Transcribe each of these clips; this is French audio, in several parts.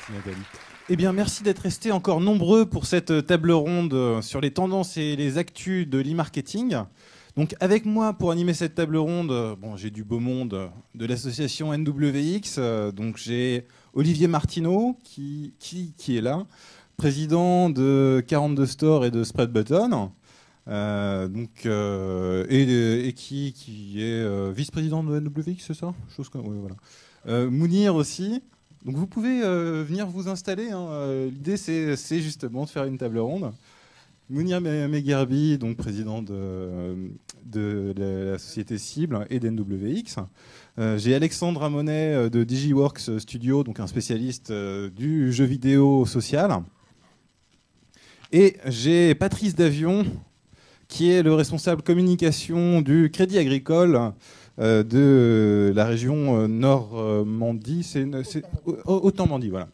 Merci Nathalie. Eh bien, merci d'être restés encore nombreux pour cette table ronde sur les tendances et les actus de l'e-marketing. Donc, avec moi pour animer cette table ronde, bon, j'ai du beau monde de l'association NWX. Donc, j'ai Olivier Martineau qui est là, président de 42 Store et de Spread Button. Et qui est vice-président de NWX, c'est ça? Ouais, voilà. Mounir aussi. Donc vous pouvez venir vous installer. Hein. L'idée, c'est justement de faire une table ronde. Mounir Megherbi, donc président de la société Cible et d'NWX. J'ai Alexandre Ramonet de DigiWorks Studio, donc un spécialiste du jeu vidéo social. Et j'ai Patrice Davion, qui est le responsable communication du Crédit Agricole de la région Normandie, c'est Haute-Normandie, voilà.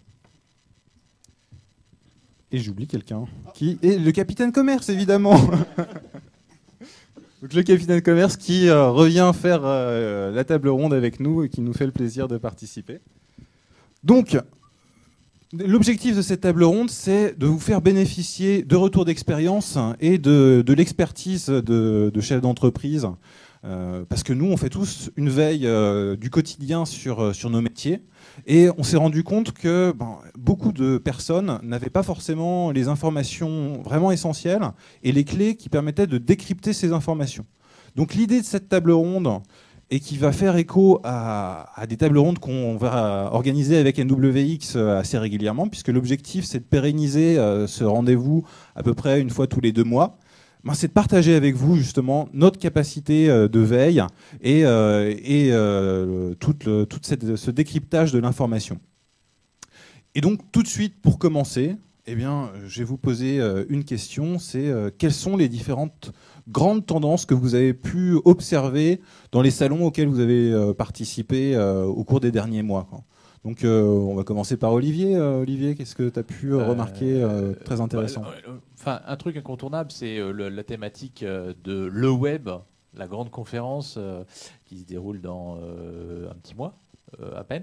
Et j'oublie quelqu'un, qui est le capitaine commerce, évidemment. Donc le capitaine commerce qui revient faire la table ronde avec nous et qui nous fait le plaisir de participer. Donc, l'objectif de cette table ronde, c'est de vous faire bénéficier de retours d'expérience et de l'expertise de chefs d'entreprise. Parce que nous, on fait tous une veille du quotidien sur nos métiers. Et on s'est rendu compte que beaucoup de personnes n'avaient pas forcément les informations vraiment essentielles et les clés qui permettaient de décrypter ces informations. Donc l'idée de cette table ronde, et qui va faire écho à des tables rondes qu'on va organiser avec NWX assez régulièrement, puisque l'objectif, c'est de pérenniser ce rendez-vous à peu près une fois tous les 2 mois. C'est de partager avec vous justement notre capacité de veille et tout ce décryptage de l'information. Et donc tout de suite, pour commencer, eh bien, je vais vous poser une question, c'est quelles sont les différentes grandes tendances que vous avez pu observer dans les salons auxquels vous avez participé au cours des derniers mois, quoi. Donc on va commencer par Olivier. Olivier, qu'est-ce que tu as pu remarquer très intéressant? Enfin, un truc incontournable, c'est la thématique de le web, la grande conférence qui se déroule dans un petit mois à peine,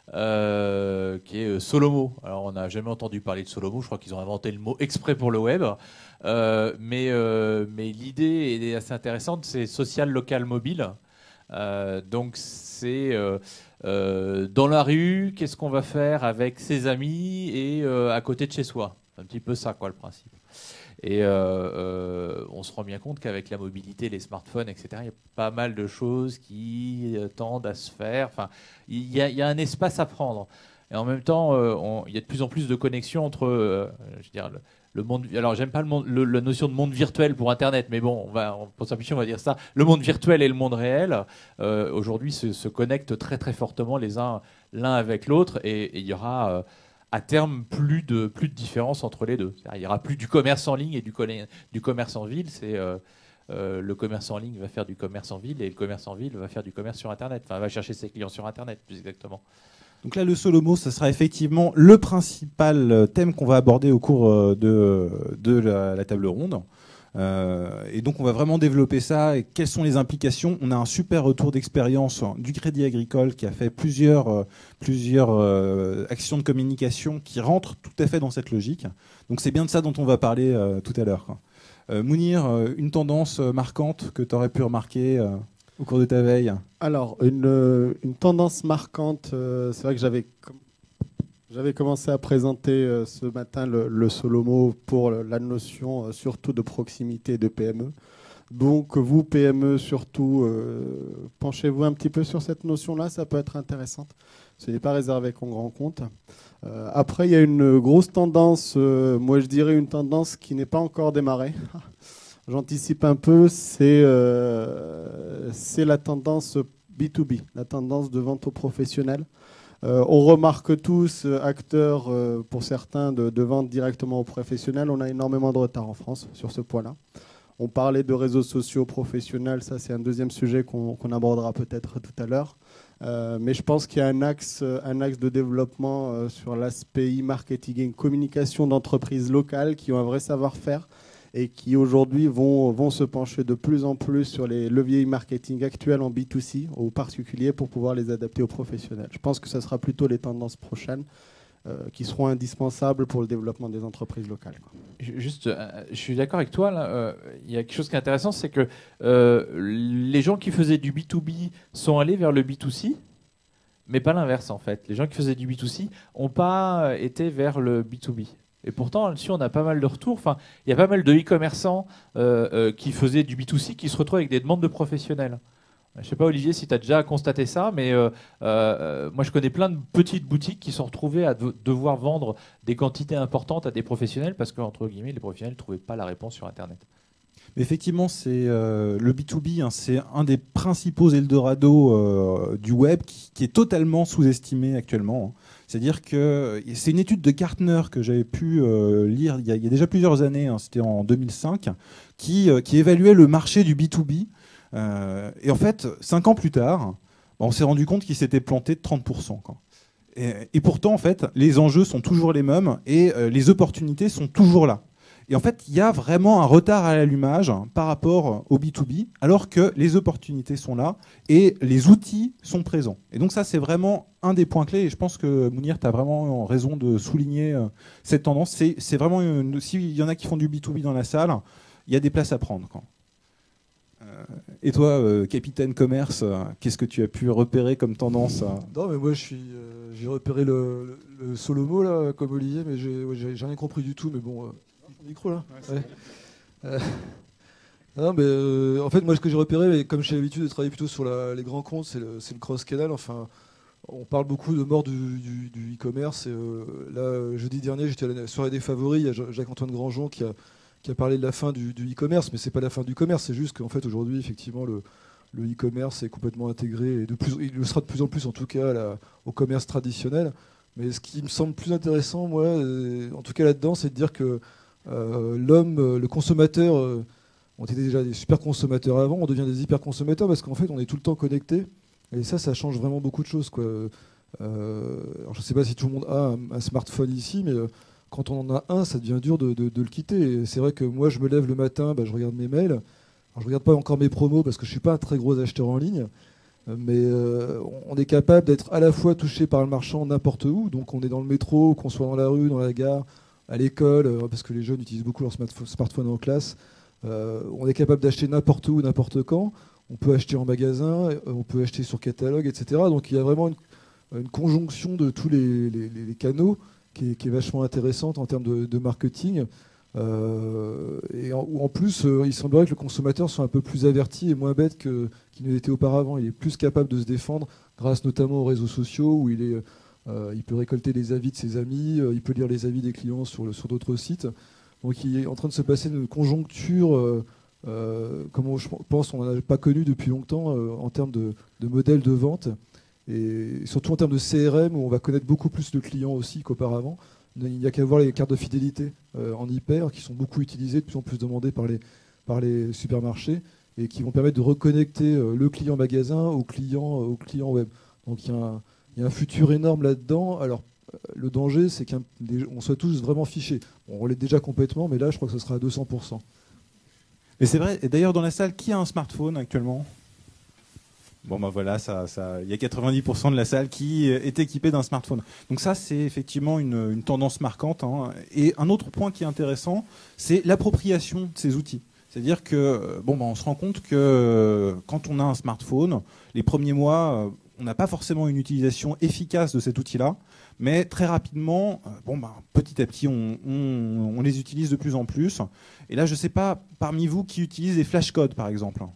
qui est Solomo. Alors on n'a jamais entendu parler de Solomo, je crois qu'ils ont inventé le mot exprès pour le web, mais l'idée est assez intéressante, c'est social local mobile. Donc c'est dans la rue, qu'est-ce qu'on va faire avec ses amis et à côté de chez soi. C'est un petit peu ça, quoi, le principe. Et on se rend bien compte qu'avec la mobilité, les smartphones, etc., il y a pas mal de choses qui tendent à se faire. Enfin, il y a un espace à prendre. Et en même temps, il y a de plus en plus de connexions entre, je veux dire, le monde. Alors, j'aime pas la notion de monde virtuel pour Internet, mais bon, pour simplifier, on va dire ça. Le monde virtuel et le monde réel, aujourd'hui, se connectent très très fortement l'un avec l'autre, et il y aura à terme plus de différence entre les deux. Il n'y aura plus du commerce en ligne et du commerce en ville. Le commerce en ligne va faire du commerce en ville et le commerce en ville va faire du commerce sur Internet. Enfin, va chercher ses clients sur Internet, plus exactement. Donc là, le Solomo, ça sera effectivement le principal thème qu'on va aborder au cours de la table ronde. Et donc, on va vraiment développer ça. Et quelles sont les implications? On a un super retour d'expérience du Crédit Agricole qui a fait plusieurs actions de communication qui rentrent tout à fait dans cette logique. Donc, c'est bien de ça dont on va parler tout à l'heure. Mounir, une tendance marquante que tu aurais pu remarquer au cours de ta veille? Alors, une tendance marquante, c'est vrai que j'avais commencé à présenter ce matin le Solomo pour la notion surtout de proximité et de PME. Donc vous, PME, surtout, penchez-vous un petit peu sur cette notion-là, ça peut être intéressant. Ce n'est pas réservé qu'aux grands comptes. Après, il y a une grosse tendance, moi je dirais une tendance qui n'est pas encore démarrée. J'anticipe un peu, c'est la tendance B2B, la tendance de vente aux professionnels. On remarque tous, acteurs pour certains, de vente directement aux professionnels. On a énormément de retard en France sur ce point-là. On parlait de réseaux sociaux professionnels, ça c'est un deuxième sujet qu'on abordera peut-être tout à l'heure. Mais je pense qu'il y a un axe de développement sur l'aspect e-marketing et communication d'entreprises locales qui ont un vrai savoir-faire et qui aujourd'hui vont se pencher de plus en plus sur les leviers e-marketing actuels en B2C, aux particuliers, pour pouvoir les adapter aux professionnels. Je pense que ce sera plutôt les tendances prochaines. qui seront indispensables pour le développement des entreprises locales, quoi. Juste, je suis d'accord avec toi. Là, il y a quelque chose qui est intéressant, c'est que les gens qui faisaient du B2B sont allés vers le B2C, mais pas l'inverse en fait. Les gens qui faisaient du B2C n'ont pas été vers le B2B. Et pourtant, là-dessus, on a pas mal de retours. Enfin, il y a pas mal de e-commerçants qui faisaient du B2C qui se retrouvent avec des demandes de professionnels. Je ne sais pas, Olivier, si tu as déjà constaté ça, mais moi, je connais plein de petites boutiques qui sont retrouvées à devoir vendre des quantités importantes à des professionnels parce que, entre guillemets, les professionnels ne trouvaient pas la réponse sur Internet. Mais effectivement, c'est le B2B, hein, c'est un des principaux Eldorado du web qui est totalement sous-estimé actuellement, hein. C'est-à-dire que c'est une étude de Gartner que j'avais pu lire il y a déjà plusieurs années, hein, c'était en 2005, qui évaluait le marché du B2B. Et en fait, 5 ans plus tard, on s'est rendu compte qu'il s'était planté de 30%, quoi. Et pourtant, en fait, les enjeux sont toujours les mêmes et les opportunités sont toujours là. Et en fait, il y a vraiment un retard à l'allumage par rapport au B2B, alors que les opportunités sont là et les outils sont présents. Et donc ça, c'est vraiment un des points clés. Et je pense que Mounir, tu as vraiment raison de souligner cette tendance. C'est vraiment s'il y en a qui font du B2B dans la salle, il y a des places à prendre, quoi. Et toi, capitaine commerce, qu'est-ce que tu as pu repérer comme tendance Non, mais moi, j'ai repéré le Solomo, là, comme Olivier, mais j'ai rien compris du tout. Mais bon, mon micro, là. Ouais. Non, mais en fait, moi, ce que j'ai repéré, comme j'ai l'habitude de travailler plutôt sur les grands comptes, c'est le cross-canal. Enfin, on parle beaucoup de mort du e-commerce. Là, jeudi dernier, j'étais à la soirée des favoris. Il y a Jacques-Antoine Grandjean qui a parlé de la fin du e-commerce, mais c'est pas la fin du commerce, c'est juste qu'en fait aujourd'hui effectivement le e-commerce est complètement intégré et il le sera de plus en plus en tout cas au commerce traditionnel. Mais ce qui me semble plus intéressant, moi, en tout cas là-dedans, c'est de dire que l'homme, le consommateur, on était déjà des super consommateurs avant, on devient des hyper consommateurs parce qu'en fait on est tout le temps connecté et ça change vraiment beaucoup de choses, quoi. Alors je sais pas si tout le monde a un smartphone ici, mais quand on en a un, ça devient dur de le quitter. Et c'est vrai que moi, je me lève le matin, je regarde mes mails. Alors, je ne regarde pas encore mes promos parce que je ne suis pas un très gros acheteur en ligne. Mais on est capable d'être à la fois touché par le marchand n'importe où. Donc on est dans le métro, qu'on soit dans la rue, dans la gare, à l'école, parce que les jeunes utilisent beaucoup leur smartphone en classe. On est capable d'acheter n'importe où, n'importe quand. On peut acheter en magasin, on peut acheter sur catalogue, etc. Donc il y a vraiment une conjonction de tous les canaux qui est vachement intéressante en termes de marketing. Et en plus, il semblerait que le consommateur soit un peu plus averti et moins bête qu'il ne l'était auparavant. Il est plus capable de se défendre grâce notamment aux réseaux sociaux où il peut récolter les avis de ses amis, il peut lire les avis des clients sur d'autres sites. Donc il est en train de se passer une conjoncture comme je pense on n'en a pas connu depuis longtemps en termes de modèle de vente. Et surtout en termes de CRM, où on va connaître beaucoup plus le client aussi qu'auparavant. Il n'y a qu'à voir les cartes de fidélité en hyper, qui sont beaucoup utilisées, de plus en plus demandées par les supermarchés, et qui vont permettre de reconnecter le client magasin au client web. Donc il y a un futur énorme là-dedans. Alors le danger, c'est qu'on soit tous vraiment fichés. On l'est déjà complètement, mais là, je crois que ce sera à 200%. Mais c'est vrai, et d'ailleurs dans la salle, qui a un smartphone actuellement ? Bon voilà, il y a 90% de la salle qui est équipée d'un smartphone. Donc ça, c'est effectivement une tendance marquante, hein. Et un autre point qui est intéressant, c'est l'appropriation de ces outils. C'est-à-dire que on se rend compte que quand on a un smartphone, les premiers mois, on n'a pas forcément une utilisation efficace de cet outil-là, mais très rapidement, petit à petit, on les utilise de plus en plus. Et là, je ne sais pas parmi vous qui utilise les flashcodes, par exemple.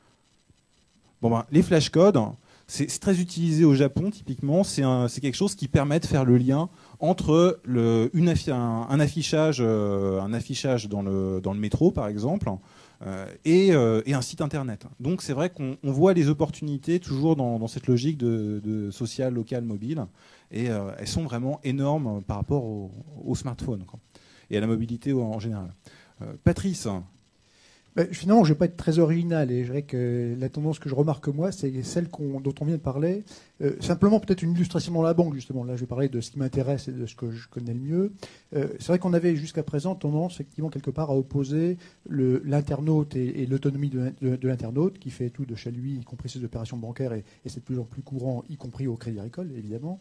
Les flashcodes, c'est très utilisé au Japon, typiquement. C'est quelque chose qui permet de faire le lien entre un affichage dans le métro, par exemple, et un site internet. Donc c'est vrai qu'on voit les opportunités toujours dans cette logique de social, local, mobile. Et elles sont vraiment énormes par rapport au smartphone, quoi, et à la mobilité en général. Patrice ? Finalement, je ne vais pas être très original et je dirais que la tendance que je remarque moi, c'est celle dont on vient de parler. Simplement, peut-être une illustration dans la banque, justement. Là, je vais parler de ce qui m'intéresse et de ce que je connais le mieux. C'est vrai qu'on avait jusqu'à présent tendance, effectivement, quelque part, à opposer l'internaute et l'autonomie de l'internaute, qui fait tout de chez lui, y compris ses opérations bancaires, et c'est de plus en plus courant, y compris au Crédit Agricole, évidemment,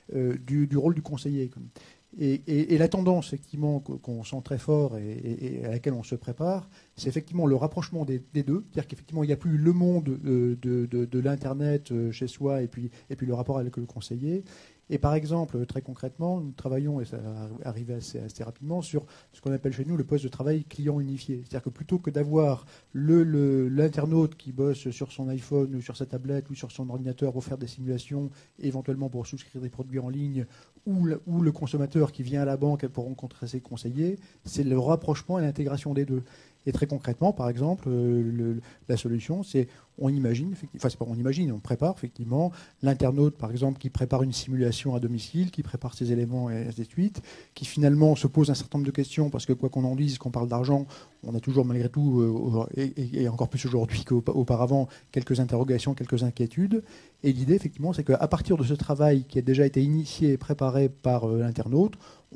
du rôle du conseiller. Et la tendance, effectivement, qu'on sent très fort et à laquelle on se prépare, c'est effectivement le rapprochement des deux. C'est-à-dire qu'effectivement, il n'y a plus le monde de l'Internet chez soi et puis le rapport avec le conseiller. Et par exemple, très concrètement, nous travaillons, et ça va arriver assez rapidement, sur ce qu'on appelle chez nous le poste de travail client unifié. C'est-à-dire que plutôt que d'avoir l'internaute qui bosse sur son iPhone ou sur sa tablette ou sur son ordinateur pour faire des simulations, éventuellement pour souscrire des produits en ligne, ou le consommateur qui vient à la banque pour rencontrer ses conseillers, c'est le rapprochement et l'intégration des deux. Et très concrètement, par exemple, la solution, c'est on imagine, enfin c'est pas on imagine, on prépare effectivement l'internaute, par exemple, qui prépare une simulation à domicile, qui prépare ses éléments et ainsi de suite, qui finalement se pose un certain nombre de questions, parce que quoi qu'on en dise, qu'on parle d'argent, on a toujours malgré tout, et encore plus aujourd'hui qu'auparavant, quelques interrogations, quelques inquiétudes. Et l'idée, effectivement, c'est qu'à partir de ce travail qui a déjà été initié et préparé par l'internaute,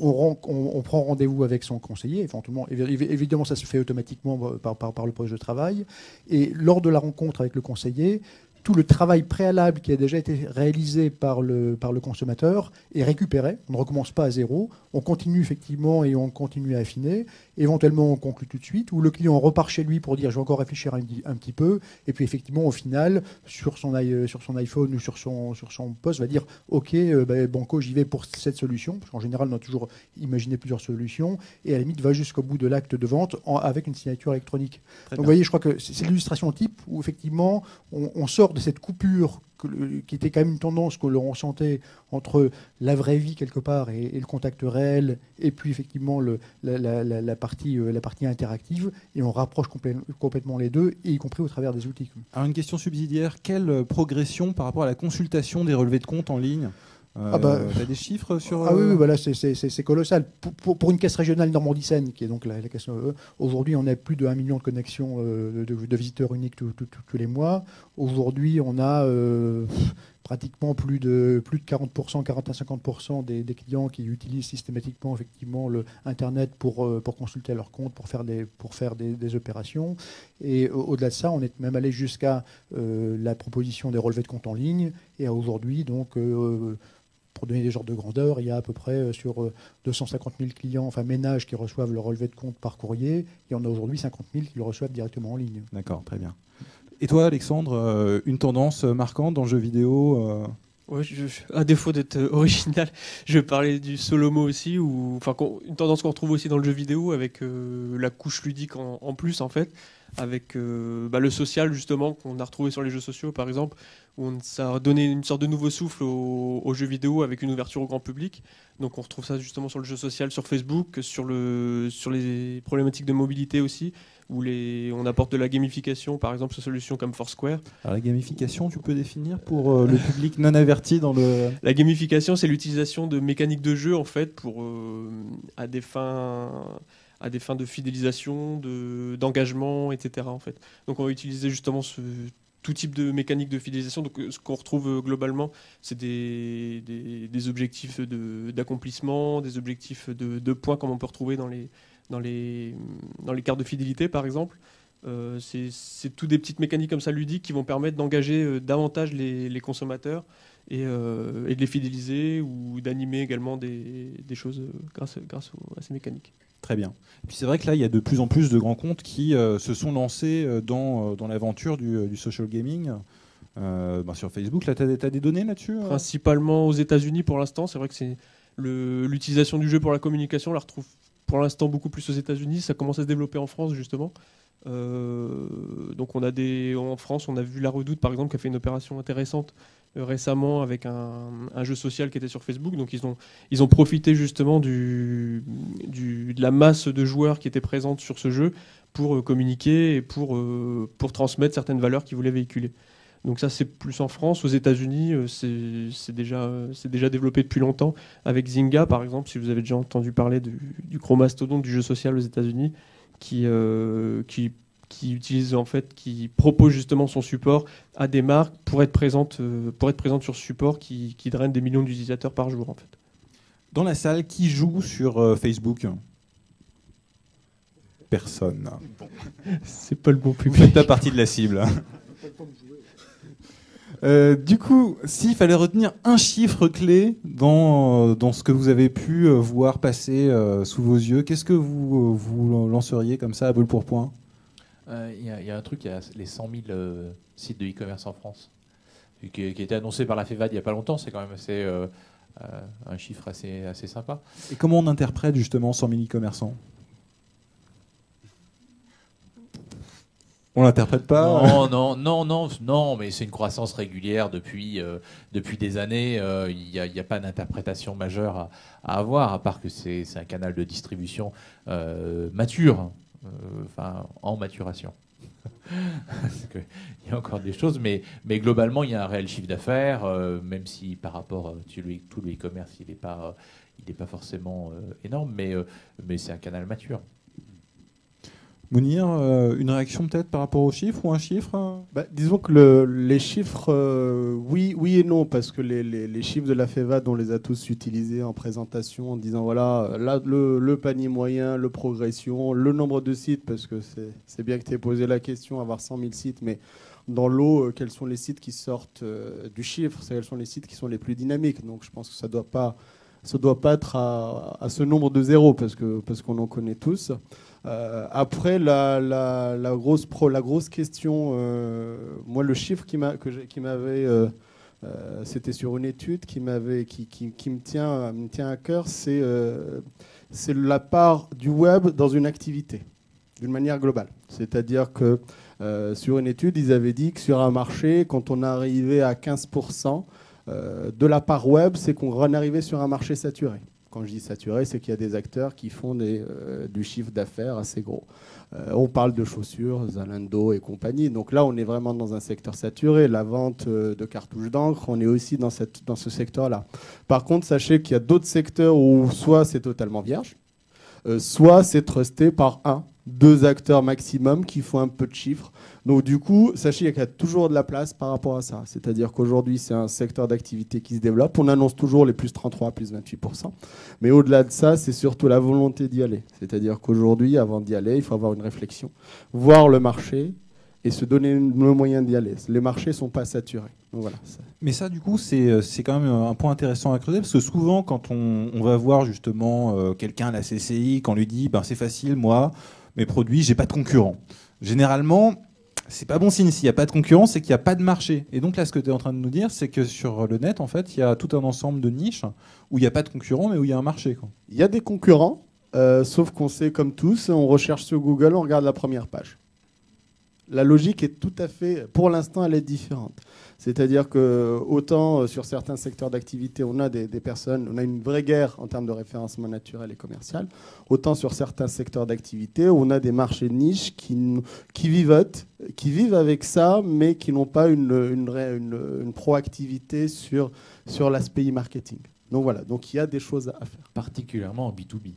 on prend rendez-vous avec son conseiller. Évidemment, ça se fait automatiquement par le poste de travail. Et lors de la rencontre avec le conseiller, tout le travail préalable qui a déjà été réalisé par le consommateur est récupéré. On ne recommence pas à zéro. On continue effectivement et on continue à affiner. Éventuellement, on conclut tout de suite. Ou le client repart chez lui pour dire « je vais encore réfléchir un petit peu ». Et puis effectivement, au final, sur son iPhone ou sur son poste, va dire « ok, banco, j'y vais pour cette solution ». Parce qu'en général, on a toujours imaginé plusieurs solutions. Et à la limite, va jusqu'au bout de l'acte de vente avec une signature électronique. Donc vous voyez, je crois que c'est l'illustration type où effectivement, on sort de cette coupure qui était quand même une tendance que l'on ressentait entre la vraie vie quelque part et le contact réel, et puis effectivement la partie interactive, et on rapproche complètement les deux, y compris au travers des outils. Alors une question subsidiaire, quelle progression par rapport à la consultation des relevés de compte en ligne ? T'as des chiffres sur... oui, voilà, c'est colossal. Pour une caisse régionale Normandie-Seine, qui est donc la caisse... aujourd'hui, on a plus de 1 million de connexions de visiteurs uniques tous les mois. Aujourd'hui, on a pratiquement plus de 40%, 40 à 50% des clients qui utilisent systématiquement effectivement le Internet pour consulter leur compte, pour faire des opérations. Et au-delà de ça, on est même allé jusqu'à la proposition des relevés de compte en ligne. Et aujourd'hui, donc... pour donner des ordres de grandeur, il y a à peu près sur 250 000 clients, enfin ménages qui reçoivent le relevé de compte par courrier, et on a aujourd'hui 50 000 qui le reçoivent directement en ligne. D'accord, très bien. Et toi, Alexandre, une tendance marquante dans le jeu vidéo Ouais, à défaut d'être original, je vais parler du Solomo aussi, une tendance qu'on retrouve aussi dans le jeu vidéo avec la couche ludique en plus en fait, avec le social justement qu'on a retrouvé sur les jeux sociaux par exemple, où ça a donné une sorte de nouveau souffle aux jeux vidéo avec une ouverture au grand public. Donc on retrouve ça justement sur le jeu social, sur Facebook, sur les problématiques de mobilité aussi, où on apporte de la gamification, par exemple sur solutions comme Foursquare. Alors la gamification, tu peux définir pour le public non averti dans le... La gamification, c'est l'utilisation de mécaniques de jeu en fait à des fins de fidélisation, d'engagement, etc. En fait. Donc on va utiliser justement tout type de mécanique de fidélisation. Donc ce qu'on retrouve globalement, c'est des objectifs d'accomplissement, des objectifs de points comme on peut retrouver dans les cartes de fidélité par exemple. C'est tout des petites mécaniques comme ça ludiques qui vont permettre d'engager davantage les consommateurs et de les fidéliser ou d'animer également des choses grâce à ces mécaniques. Très bien. Et puis c'est vrai que là, il y a de plus en plus de grands comptes qui se sont lancés dans l'aventure du social gaming. Sur Facebook, là, tu as des données là-dessus Principalement aux États-Unis pour l'instant. C'est vrai que c'est l'utilisation du jeu pour la communication, on la retrouve pour l'instant beaucoup plus aux États-Unis. Ça commence à se développer en France justement. Donc en France, on a vu La Redoute par exemple qui a fait une opération intéressante récemment avec un jeu social qui était sur Facebook. Donc ils ont profité justement de la masse de joueurs qui étaient présentes sur ce jeu pour communiquer et pour transmettre certaines valeurs qu'ils voulaient véhiculer. Donc ça c'est plus en France. Aux États-Unis, c'est déjà développé depuis longtemps avec Zynga par exemple. Si vous avez déjà entendu parler du gros mastodonte du jeu social aux États-Unis qui qui propose justement son support à des marques pour être présente sur ce support qui draine des millions d'utilisateurs par jour en fait. Dans la salle, qui joue sur Facebook? Personne. C'est pas le bon Vous public. faites pas partie de la cible. Du coup, s'il fallait retenir un chiffre clé dans ce que vous avez pu voir passer sous vos yeux, qu'est-ce que vous lanceriez comme ça à brûle pour point? Il y a un truc, il y a les 100 000 sites de e-commerce en France, qui a été annoncé par la FEVAD il n'y a pas longtemps. C'est quand même un chiffre assez sympa. Et comment on interprète justement 100 000 e-commerçants? On l'interprète pas? Non, mais c'est une croissance régulière depuis des années. Il n'y a pas d'interprétation majeure à avoir, à part que c'est un canal de distribution mature, en maturation. Il y a encore des choses, mais globalement, il y a un réel chiffre d'affaires, même si par rapport à tout le e-commerce, il n'est pas forcément énorme, mais c'est un canal mature. Mounir, une réaction peut-être par rapport aux chiffres ou un chiffre? Disons que les chiffres, oui et non, parce que les chiffres de la FEVAD, on les a tous utilisés en présentation en disant voilà, là, le panier moyen, le progression, le nombre de sites, parce que c'est bien que tu aies posé la question, avoir 100 000 sites, mais dans l'eau, quels sont les sites qui sortent du chiffre, quels sont les sites qui sont les plus dynamiques. Donc je pense que ça doit pas être à ce nombre de zéros, parce qu'on en connaît tous. Après, la grosse question, moi, le chiffre qui m'avait, c'était sur une étude qui me tient à cœur, c'est la part du web dans une activité, d'une manière globale. C'est-à-dire que sur une étude, ils avaient dit que sur un marché, quand on arrivait à 15% de la part web, c'est qu'on en arrivait sur un marché saturé. Quand je dis saturé, c'est qu'il y a des acteurs qui font du chiffre d'affaires assez gros. On parle de chaussures, Zalando et compagnie. Donc là, on est vraiment dans un secteur saturé. La vente de cartouches d'encre, on est aussi dans ce secteur-là. Par contre, sachez qu'il y a d'autres secteurs où soit c'est totalement vierge, soit c'est trusté par 2 acteurs maximum qui font un peu de chiffres. Donc du coup, sachez qu'il y a toujours de la place par rapport à ça. C'est-à-dire qu'aujourd'hui, c'est un secteur d'activité qui se développe. On annonce toujours les plus 33, plus 28%. Mais au-delà de ça, c'est surtout la volonté d'y aller. C'est-à-dire qu'aujourd'hui, avant d'y aller, il faut avoir une réflexion, voir le marché et se donner le moyen d'y aller. Les marchés ne sont pas saturés. Donc voilà. Mais ça, du coup, c'est quand même un point intéressant à creuser, parce que souvent, quand on va voir justement quelqu'un à la CCI, qu'on lui dit c'est facile, moi, mes produits, j'ai pas de concurrent. Généralement, c'est pas bon signe. S'il n'y a pas de concurrence, c'est qu'il n'y a pas de marché. Et donc là, ce que tu es en train de nous dire, c'est que sur le net, en fait, il y a tout un ensemble de niches où il n'y a pas de concurrent, mais où il y a un marché, quoi. Il y a des concurrents, sauf qu'on sait, comme tous, on recherche sur Google, on regarde la première page. La logique est tout à fait, pour l'instant, elle est différente. C'est-à-dire que autant sur certains secteurs d'activité, on a des personnes, on a une vraie guerre en termes de référencement naturel et commercial, autant sur certains secteurs d'activité, on a des marchés de niche qui vivent avec ça, mais qui n'ont pas une proactivité sur l'aspect e-marketing. Donc voilà, donc il y a des choses à faire. Particulièrement en B2B.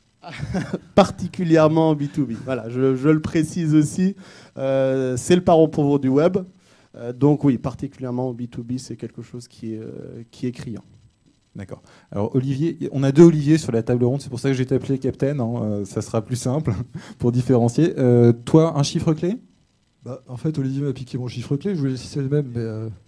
Particulièrement en B2B. Voilà, je le précise aussi. C'est le parent pauvre du web. Donc oui, particulièrement en B2B, c'est quelque chose qui est criant. D'accord. Alors Olivier, on a 2 Olivier sur la table ronde, c'est pour ça que j'ai été appelé Captain, ça sera plus simple pour différencier. Toi, un chiffre clé? En fait, Olivier m'a piqué mon chiffre clé, je voulais si c'est le même,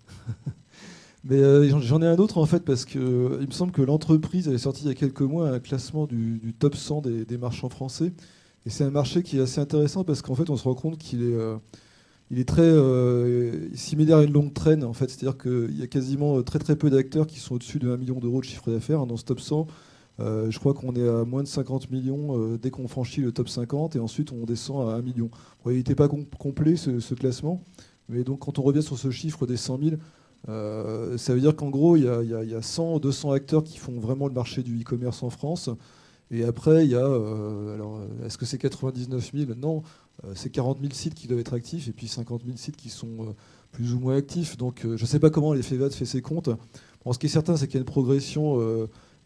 mais j'en ai un autre en fait, parce qu'il me semble que l'entreprise avait sorti il y a quelques mois un classement du top 100 des marchands français. Et c'est un marché qui est assez intéressant parce qu'en fait, on se rend compte qu'il est très similaire à une longue traîne. En fait, c'est-à-dire qu'il y a quasiment très très peu d'acteurs qui sont au-dessus de 1 million d'euros de chiffre d'affaires. Dans ce top 100, je crois qu'on est à moins de 50 millions dès qu'on franchit le top 50, et ensuite on descend à 1 million. Bon, il n'était pas complet ce classement, mais donc quand on revient sur ce chiffre des 100 000, ça veut dire qu'en gros, il y a 100, 200 acteurs qui font vraiment le marché du e-commerce en France. Et après, il y a... alors, est-ce que c'est 99 000? Non, c'est 40 000 sites qui doivent être actifs et puis 50 000 sites qui sont plus ou moins actifs. Donc, je ne sais pas comment les FEVAD fait ses comptes. Bon, ce qui est certain, c'est qu'il y a une progression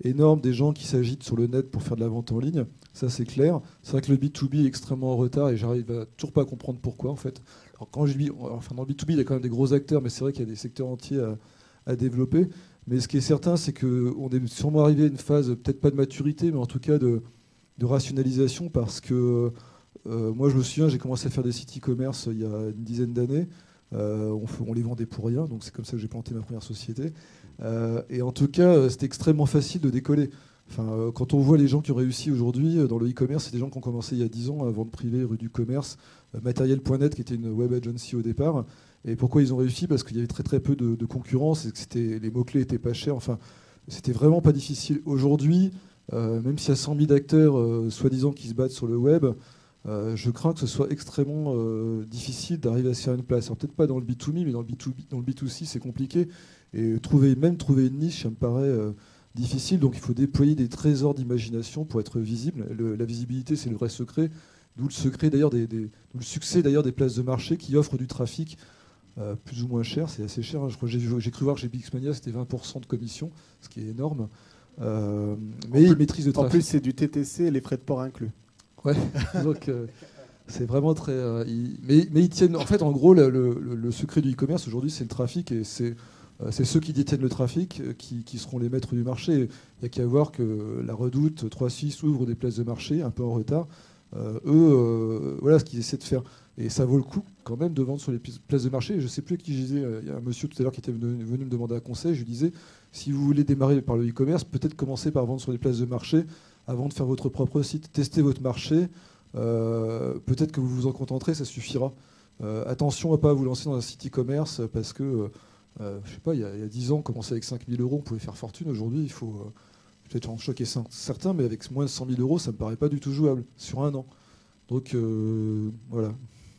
énorme des gens qui s'agitent sur le net pour faire de la vente en ligne. Ça, c'est clair. C'est vrai que le B2B est extrêmement en retard et j'arrive toujours pas à comprendre pourquoi, en fait. Alors, dans le B2B, il y a quand même des gros acteurs, mais c'est vrai qu'il y a des secteurs entiers à développer. Mais ce qui est certain, c'est qu'on est sûrement arrivé à une phase, peut-être pas de maturité, mais en tout cas de rationalisation, parce que moi, je me souviens, j'ai commencé à faire des sites e-commerce il y a une dizaine d'années. On les vendait pour rien, donc c'est comme ça que j'ai planté ma première société. Et en tout cas, c'était extrêmement facile de décoller. Enfin, quand on voit les gens qui ont réussi aujourd'hui dans le e-commerce, c'est des gens qui ont commencé il y a 10 ans à vendre privé rue du commerce, Matériel.net qui était une web agency au départ. Et pourquoi ils ont réussi? Parce qu'il y avait très très peu de concurrence et que les mots-clés étaient pas chers. Enfin, c'était vraiment pas difficile. Aujourd'hui, même s'il y a 100 000 acteurs soi-disant qui se battent sur le web, je crains que ce soit extrêmement difficile d'arriver à se faire une place. Alors peut-être pas dans le B2B, mais dans le B2C, c'est compliqué. Et trouver une niche, ça me paraît difficile. Donc il faut déployer des trésors d'imagination pour être visible. La visibilité, c'est le vrai secret. D'où le secret d'ailleurs d'où le succès d'ailleurs des places de marché qui offrent du trafic plus ou moins cher. C'est assez cher. Hein. J'ai cru voir que chez Bixmania, c'était 20% de commission, ce qui est énorme. Mais ils maîtrisent le trafic. En plus, c'est du TTC et les frais de port inclus. Ouais, donc c'est vraiment très. Mais ils tiennent. En fait, en gros, le secret du e-commerce aujourd'hui, c'est le trafic et c'est ceux qui détiennent le trafic qui seront les maîtres du marché. Il n'y a qu'à voir que la Redoute, 3.6 ouvre des places de marché un peu en retard. Voilà ce qu'ils essaient de faire. Et ça vaut le coup quand même de vendre sur les places de marché. Je ne sais plus qui je disais. Il y a un monsieur tout à l'heure qui était venu me demander un conseil. Je lui disais, si vous voulez démarrer par le e-commerce, peut-être commencer par vendre sur les places de marché avant de faire votre propre site. Testez votre marché. Peut-être que vous vous en contenterez, ça suffira. Attention à ne pas vous lancer dans un site e-commerce parce que, je sais pas, il y a 10 ans, commencer avec 5 000 €, on pouvait faire fortune. Aujourd'hui, il faut peut-être en choquer certains, mais avec moins de 100 000 €, ça ne me paraît pas du tout jouable sur un an. Donc, voilà.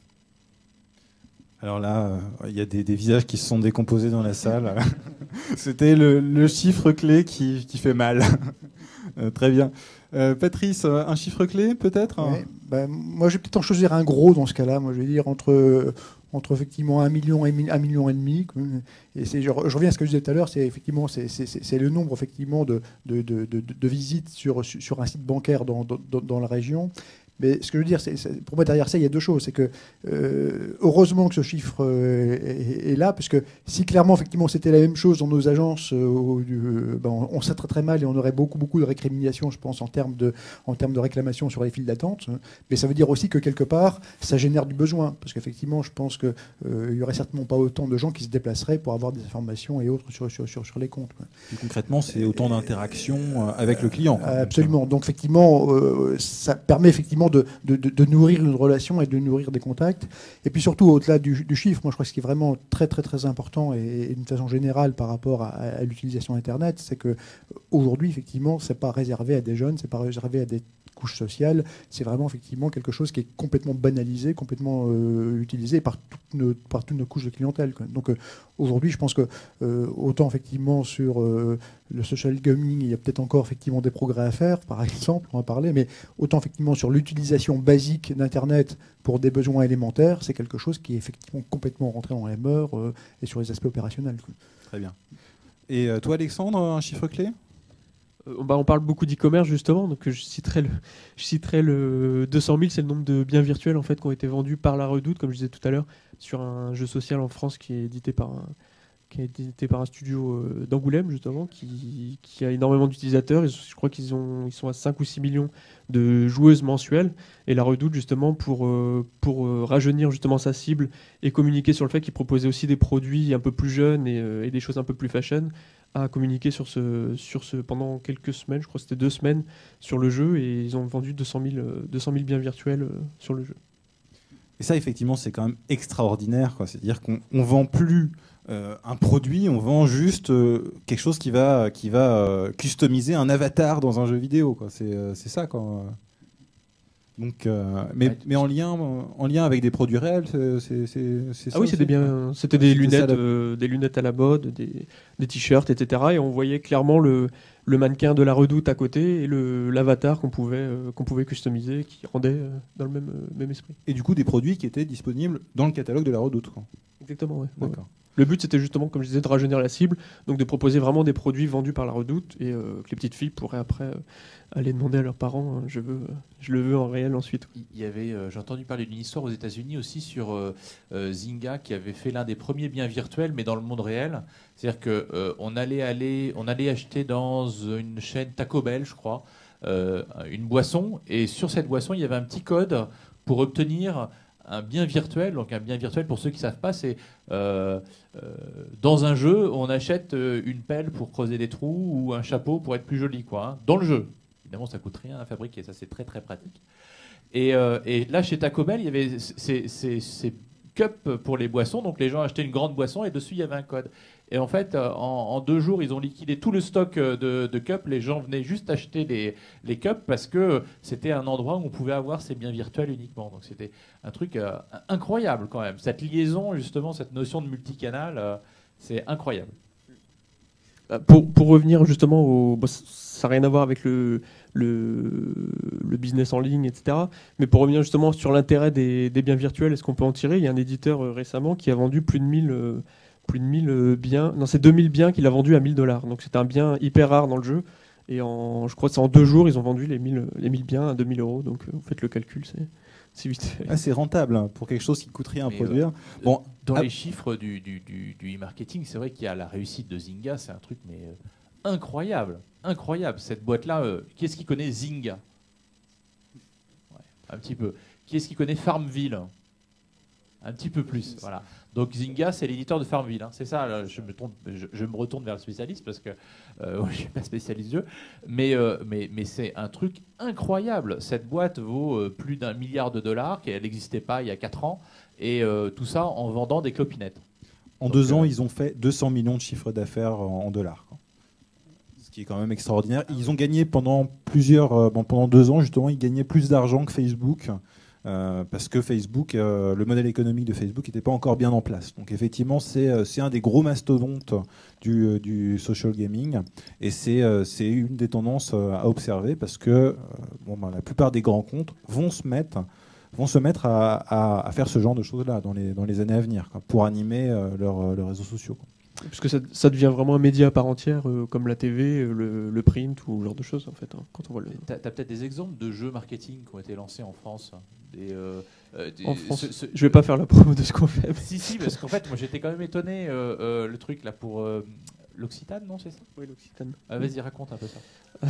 Alors là, il y a des visages qui se sont décomposés dans la salle. C'était le chiffre clé qui fait mal. Très bien. Patrice, un chiffre clé peut-être? Moi, je vais peut-être en choisir un gros dans ce cas-là. Moi, je vais dire entre effectivement 1 million et 1,5 million. Et je reviens à ce que je disais tout à l'heure, c'est effectivement c'est le nombre effectivement de visites sur un site bancaire dans la région. Mais ce que je veux dire, pour moi, derrière ça, il y a deux choses. C'est que, heureusement que ce chiffre est là, parce que si clairement, effectivement, c'était la même chose dans nos agences, on serait très très mal et on aurait beaucoup de récriminations, je pense, en termes de réclamations sur les files d'attente. Mais ça veut dire aussi que, quelque part, ça génère du besoin. Parce qu'effectivement, je pense qu'il n'y aurait certainement pas autant de gens qui se déplaceraient pour avoir des informations et autres sur les comptes. Et concrètement, c'est autant d'interactions avec le client. Absolument. Donc, effectivement, ça permet effectivement de nourrir une relation et de nourrir des contacts. Et puis surtout, au-delà du chiffre, moi je crois que ce qui est vraiment très très très important et d'une façon générale par rapport à l'utilisation Internet, c'est que aujourd'hui, effectivement, c'est pas réservé à des jeunes, c'est pas réservé à des couches sociales, c'est vraiment effectivement quelque chose qui est complètement banalisé, complètement utilisé par toutes nos couches de clientèle, quoi. Donc aujourd'hui, je pense que autant effectivement sur le social gaming, il y a peut-être encore effectivement des progrès à faire, par exemple, on va parler, mais autant effectivement sur l'utilisation basique d'Internet pour des besoins élémentaires, c'est quelque chose qui est effectivement complètement rentré dans les mœurs et sur les aspects opérationnels, quoi. Très bien. Et toi, Alexandre, un chiffre clé? On parle beaucoup d'e-commerce justement, donc je citerai le 200 000, c'est le nombre de biens virtuels en fait qui ont été vendus par la Redoute, comme je disais tout à l'heure, sur un jeu social en France qui est édité par un studio d'Angoulême justement, qui a énormément d'utilisateurs. Je crois qu'ils sont à 5 ou 6 millions de joueuses mensuelles, et la Redoute justement pour rajeunir justement sa cible et communiquer sur le fait qu'ils proposaient aussi des produits un peu plus jeunes et des choses un peu plus fashion, à communiquer sur ce pendant quelques semaines, je crois que c'était 2 semaines sur le jeu, et ils ont vendu 200 000 biens virtuels sur le jeu. Et ça, effectivement, c'est quand même extraordinaire, quoi. C'est-à-dire qu'on ne vend plus un produit, on vend juste quelque chose qui va customiser un avatar dans un jeu vidéo, quoi. C'est ça, quoi. Donc, mais en lien avec des produits réels, c'est ça. Ah oui, c'était des lunettes à la mode, des t-shirts, etc. Et on voyait clairement le mannequin de la Redoute à côté et l'avatar qu'on pouvait customiser, qui rendait dans le même esprit. Et du coup, des produits qui étaient disponibles dans le catalogue de la Redoute, quoi. Exactement, oui. D'accord. Le but, c'était justement, comme je disais, de rajeunir la cible, donc de proposer vraiment des produits vendus par la Redoute et que les petites filles pourraient après aller demander à leurs parents je le veux en réel ensuite. Il y avait, j'ai entendu parler d'une histoire aux États-Unis aussi sur Zynga qui avait fait l'un des premiers biens virtuels, mais dans le monde réel. C'est-à-dire que on allait acheter dans une chaîne Taco Bell, je crois, une boisson, et sur cette boisson, il y avait un petit code pour obtenir un bien virtuel. Donc un bien virtuel, pour ceux qui ne savent pas, c'est dans un jeu, on achète une pelle pour creuser des trous ou un chapeau pour être plus joli, quoi, hein, dans le jeu. Évidemment, ça coûte rien à fabriquer, ça c'est très très pratique. Et là, chez Taco Bell, il y avait ces cups pour les boissons, donc les gens achetaient une grande boisson et dessus il y avait un code. Et en fait, en 2 jours, ils ont liquidé tout le stock de cups. Les gens venaient juste acheter les cups parce que c'était un endroit où on pouvait avoir ces biens virtuels uniquement. Donc c'était un truc incroyable quand même. Cette liaison, justement, cette notion de multicanal, c'est incroyable. Pour revenir justement ça n'a rien à voir avec le business en ligne, etc. Mais pour revenir justement sur l'intérêt des biens virtuels, est-ce qu'on peut en tirer? Il y a un éditeur récemment qui a vendu plus de 1000 biens. Non, c'est 2000 biens qu'il a vendus à $1000. Donc c'est un bien hyper rare dans le jeu. Et je crois que c'est en 2 jours, ils ont vendu les 1000 biens à 2000 €. Donc vous faites le calcul, c'est vite fait. Ah, c'est rentable hein, pour quelque chose qui coûte rien à produire. Bon, dans les chiffres du e-marketing, c'est vrai qu'il y a la réussite de Zynga, c'est un truc mais incroyable. Incroyable. Cette boîte-là, qui est-ce qui connaît Zynga? Ouais, un petit peu. Qui est-ce qui connaît Farmville? Un petit peu plus, voilà. Donc Zynga, c'est l'éditeur de Farmville, hein. C'est ça. Là, je me retourne vers le spécialiste parce que je suis pas spécialiste jeu, mais c'est un truc incroyable. Cette boîte vaut plus d'1 milliard de dollars, qu'elle n'existait pas il y a 4 ans, et tout ça en vendant des clopinettes. En 2 ans, ils ont fait 200 millions de chiffre d'affaires en dollars, quoi. Ce qui est quand même extraordinaire. Ils ont gagné pendant 2 ans, justement, ils gagnaient plus d'argent que Facebook. Parce que Facebook, le modèle économique de Facebook n'était pas encore bien en place. Donc effectivement, c'est un des gros mastodontes du social gaming, et c'est une des tendances à observer parce que la plupart des grands comptes vont se mettre à faire ce genre de choses-là dans les années à venir, quoi, pour animer leurs réseaux sociaux, quoi. Parce que ça devient vraiment un média à part entière, comme la TV, le print ou ce genre de choses en fait. Hein, quand on voit T'as peut-être des exemples de jeux marketing qui ont été lancés en France? En France, je vais pas faire la promo de ce qu'on fait. Si, parce qu'en fait, moi j'étais quand même étonné. Le truc là pour l'Occitane, non, c'est ça? Oui, l'Occitane. Vas-y, raconte un peu ça.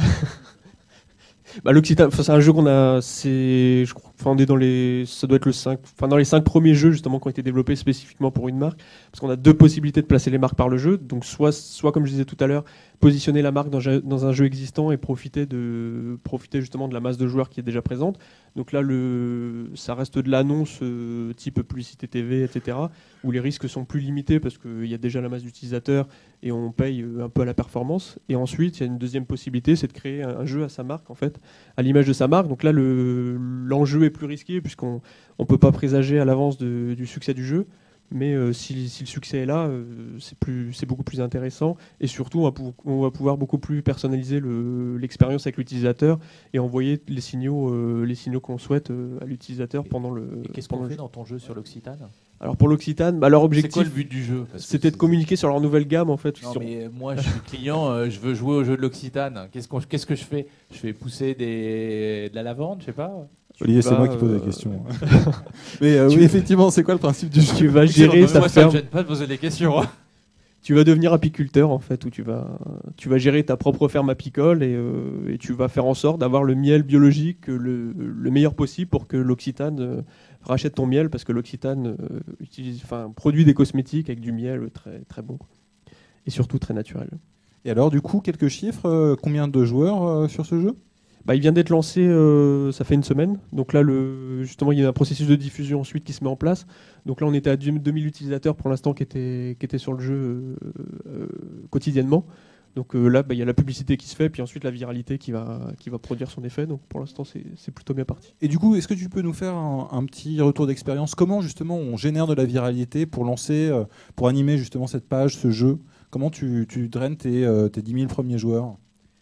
L'Occitane, c'est un jeu qu'on a. Je crois, on est ça doit être dans les 5 premiers jeux justement qui ont été développés spécifiquement pour une marque, parce qu'on a 2 possibilités de placer les marques par le jeu. Donc soit comme je disais tout à l'heure, positionner la marque dans un jeu existant et profiter justement de la masse de joueurs qui est déjà présente. Donc là, ça reste de l'annonce type publicité TV, etc., où les risques sont plus limités parce qu'il y a déjà la masse d'utilisateurs et on paye un peu à la performance. Et ensuite, il y a une deuxième possibilité, c'est de créer un jeu à sa marque, en fait, à l'image de sa marque. Donc là, l'enjeu est plus risqué puisqu'on ne peut pas présager à l'avance du succès du jeu. Mais si le succès est là, c'est beaucoup plus intéressant. Et surtout, on va pouvoir beaucoup plus personnaliser l'expérience avec l'utilisateur et envoyer les signaux qu'on souhaite à l'utilisateur pendant le. Et qu'est-ce qu'on fait dans ton jeu sur l'Occitane? Alors pour l'Occitane, leur objectif. C'est quoi le but du jeu? C'était de communiquer sur leur nouvelle gamme en fait. Non, mais moi je suis client, je veux jouer au jeu de l'Occitane. Qu'est-ce que je fais? Je fais pousser de la lavande, je sais pas. Olivier, c'est moi qui pose la question. Mais oui, effectivement, c'est quoi le principe du jeu? Tu vas gérer ta ferme. Ça ne me gêne pas de poser des questions. Tu vas devenir apiculteur en fait, où tu vas gérer ta propre ferme apicole et tu vas faire en sorte d'avoir le miel biologique le meilleur possible pour que l'Occitane rachète ton miel, parce que l'Occitane produit des cosmétiques avec du miel très, très bon et surtout très naturel. Et alors du coup, quelques chiffres, combien de joueurs sur ce jeu? Il vient d'être lancé, ça fait une semaine. Donc là, justement, il y a un processus de diffusion ensuite qui se met en place. Donc là, on était à 2000 utilisateurs pour l'instant qui étaient sur le jeu quotidiennement. Donc là, il y a la publicité qui se fait, puis ensuite la viralité qui va produire son effet. Donc pour l'instant, c'est plutôt bien parti. Et du coup, est-ce que tu peux nous faire un petit retour d'expérience? Comment justement on génère de la viralité pour animer justement cette page, ce jeu? Comment tu draines tes 10 000 premiers joueurs?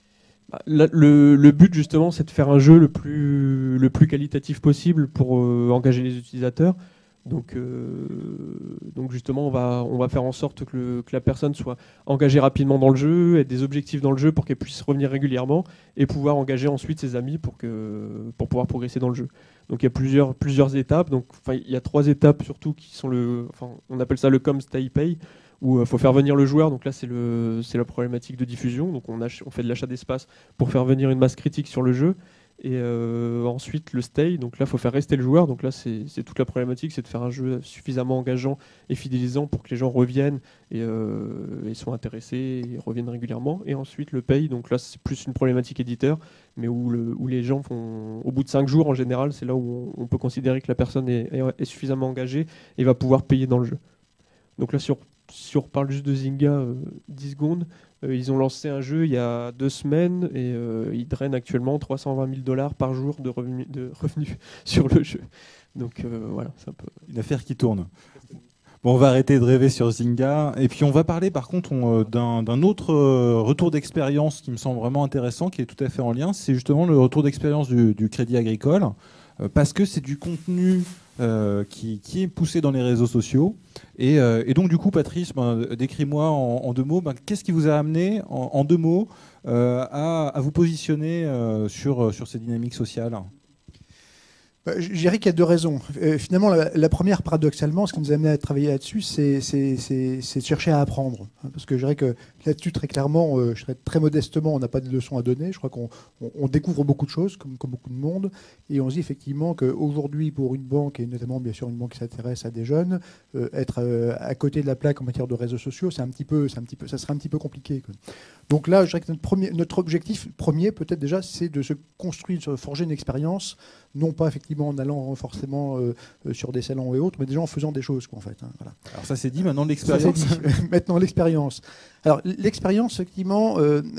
Le but justement, c'est de faire un jeu le plus qualitatif possible pour engager les utilisateurs. Donc justement, on va faire en sorte que la personne soit engagée rapidement dans le jeu, ait des objectifs dans le jeu pour qu'elle puisse revenir régulièrement et pouvoir engager ensuite ses amis pour pouvoir progresser dans le jeu. Donc il y a plusieurs étapes. Donc il y a 3 étapes surtout qui sont on appelle ça le Come Stay Pay, où il faut faire venir le joueur. Donc là c'est la problématique de diffusion. Donc on fait de l'achat d'espace pour faire venir une masse critique sur le jeu. Et ensuite le stay, donc là il faut faire rester le joueur, donc là c'est toute la problématique, c'est de faire un jeu suffisamment engageant et fidélisant pour que les gens reviennent et soient intéressés et reviennent régulièrement. Et ensuite le pay, donc là c'est plus une problématique éditeur, mais où les gens font, au bout de 5 jours en général, c'est là où on peut considérer que la personne est suffisamment engagée et va pouvoir payer dans le jeu. Donc là si on reparle juste de Zynga 10 secondes, ils ont lancé un jeu il y a 2 semaines et ils drainent actuellement $320 000 par jour de revenus sur le jeu. Donc voilà, c'est un peu... Une affaire qui tourne. Bon, on va arrêter de rêver sur Zynga. Et puis on va parler par contre d'un autre retour d'expérience qui me semble vraiment intéressant, qui est tout à fait en lien. C'est justement le retour d'expérience du Crédit Agricole, parce que c'est du contenu qui est poussé dans les réseaux sociaux. Et donc du coup, Patrice, décris-moi en 2 mots, qu'est-ce qui vous a amené en 2 mots à vous positionner sur ces dynamiques sociales ? Je dirais qu'il y a 2 raisons. Finalement, la première, paradoxalement, ce qui nous a amené à travailler là-dessus, c'est de chercher à apprendre. Parce que je dirais que là-dessus, très clairement, je dirais très modestement, on n'a pas de leçons à donner. Je crois qu'on découvre beaucoup de choses, comme beaucoup de monde. Et on se dit effectivement qu'aujourd'hui, pour une banque, et notamment bien sûr une banque qui s'intéresse à des jeunes, être à côté de la plaque en matière de réseaux sociaux, ça serait un petit peu compliqué. Donc là, je dirais que notre objectif premier, peut-être déjà, c'est de se construire, de se forger une expérience, non pas effectivement en allant forcément sur des salons et autres, mais déjà en faisant des choses, en fait. Voilà. Alors ça c'est dit, maintenant l'expérience. Maintenant l'expérience. Alors l'expérience, effectivement,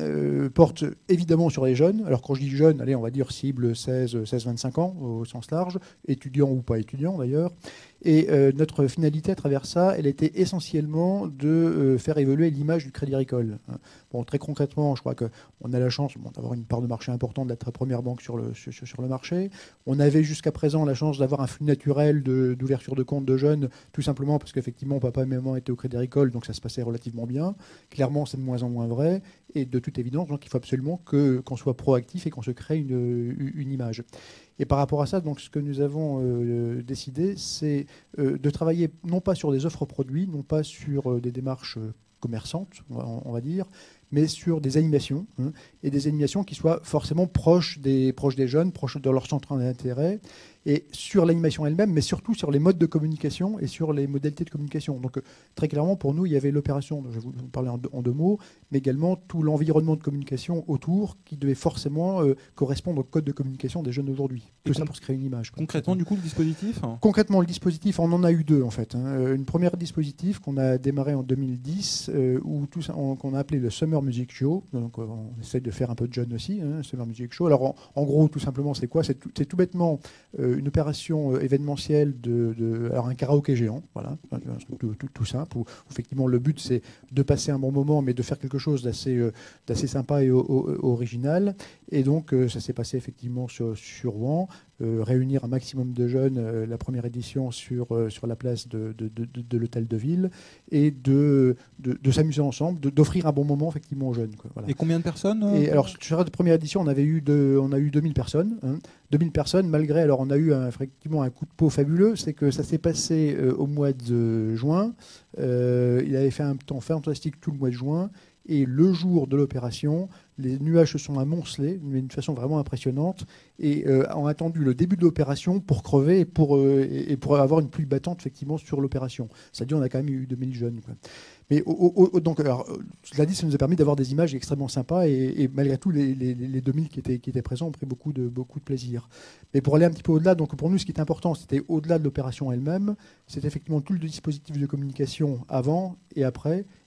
porte évidemment sur les jeunes. Alors quand je dis jeunes, allez, on va dire cible 16-25 ans au sens large, étudiants ou pas étudiants d'ailleurs. Et notre finalité à travers ça, elle était essentiellement de faire évoluer l'image du Crédit Agricole. Bon, très concrètement, je crois qu'on a la chance d'avoir une part de marché importante de la très première banque sur le marché. On avait jusqu'à présent la chance d'avoir un flux naturel d'ouverture de compte de jeunes, tout simplement parce qu'effectivement, papa et maman étaient au Crédit Agricole, donc ça se passait relativement bien. Clairement, c'est de moins en moins vrai. Et de toute évidence, donc, il faut absolument qu'on soit proactif et qu'on se crée une image. Et par rapport à ça, donc, ce que nous avons décidé, c'est de travailler non pas sur des offres produits, non pas sur des démarches commerçantes, on va dire, mais sur des animations, et des animations qui soient forcément proches des jeunes, proches de leur centre d'intérêt, et sur l'animation elle-même, mais surtout sur les modes de communication et sur les modalités de communication. Donc très clairement, pour nous, il y avait l'opération, je vais vous parler en 2 mots, mais également tout l'environnement de communication autour qui devait forcément correspondre au code de communication des jeunes d'aujourd'hui. Tout ça pour se créer une image. Concrètement, du coup, le dispositif Concrètement, le dispositif, on en a eu 2 en fait. Une première dispositif qu'on a démarré en 2010, qu'on a appelé le Summer Music Show. Donc on essaie de faire un peu de jeunes aussi, Summer Music Show. Alors en gros, tout simplement, c'est quoi ? C'est tout bêtement une opération événementielle alors un karaoké géant, voilà, tout simple, où effectivement le but c'est de passer un bon moment, mais de faire quelque chose d'assez sympa et original. Et donc ça s'est passé effectivement sur Rouen. Réunir un maximum de jeunes, la première édition sur la place de l'hôtel de ville, et de s'amuser ensemble, d'offrir un bon moment effectivement aux jeunes. Voilà. Et combien de personnes Et alors sur la première édition, on a eu 2000 personnes. 2000 personnes, malgré, alors on a eu effectivement un coup de peau fabuleux, c'est que ça s'est passé au mois de juin. Il avait fait un temps fantastique tout le mois de juin. Et le jour de l'opération, les nuages se sont amoncelés d'une façon vraiment impressionnante et ont attendu le début de l'opération pour crever et pour avoir une pluie battante effectivement sur l'opération. C'est-à-dire on a quand même eu 2000 jeunes. Mais donc, alors, cela dit, ça nous a permis d'avoir des images extrêmement sympas et malgré tout, les 2000 qui étaient présents ont pris beaucoup de plaisir. Mais pour aller un petit peu au-delà, donc pour nous, ce qui était important, c'était au-delà de l'opération elle-même, c'était effectivement tout le dispositif de communication avant et après,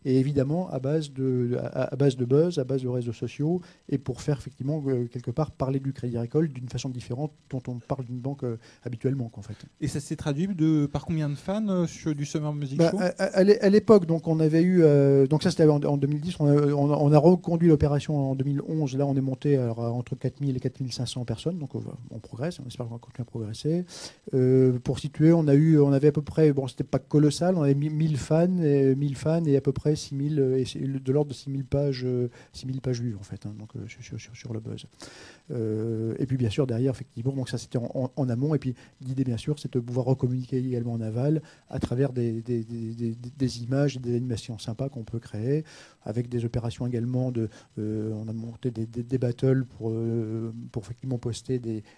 et évidemment à base de buzz, à base de réseaux sociaux, et pour faire effectivement quelque part parler du Crédit Agricole d'une façon différente dont on parle d'une banque habituellement, en fait. Et ça s'est traduit par combien de fans du Summer Music Show? À l'époque, donc on avait eu, donc ça c'était en 2010, on a reconduit l'opération en 2011. Là, on est monté entre 4000 et 4500 personnes, donc on progresse, on espère qu'on va continuer à progresser. Pour situer, on avait à peu près, bon, c'était pas colossal, on avait 1000 fans et à peu près 6000, de l'ordre de 6000 pages vues, en fait, hein, donc sur le buzz. Et puis bien sûr derrière, effectivement, donc ça c'était en amont, et puis l'idée bien sûr c'est de pouvoir recommuniquer également en aval à travers des images et des animations sympas qu'on peut créer, avec des opérations également on a monté des battles pour effectivement poster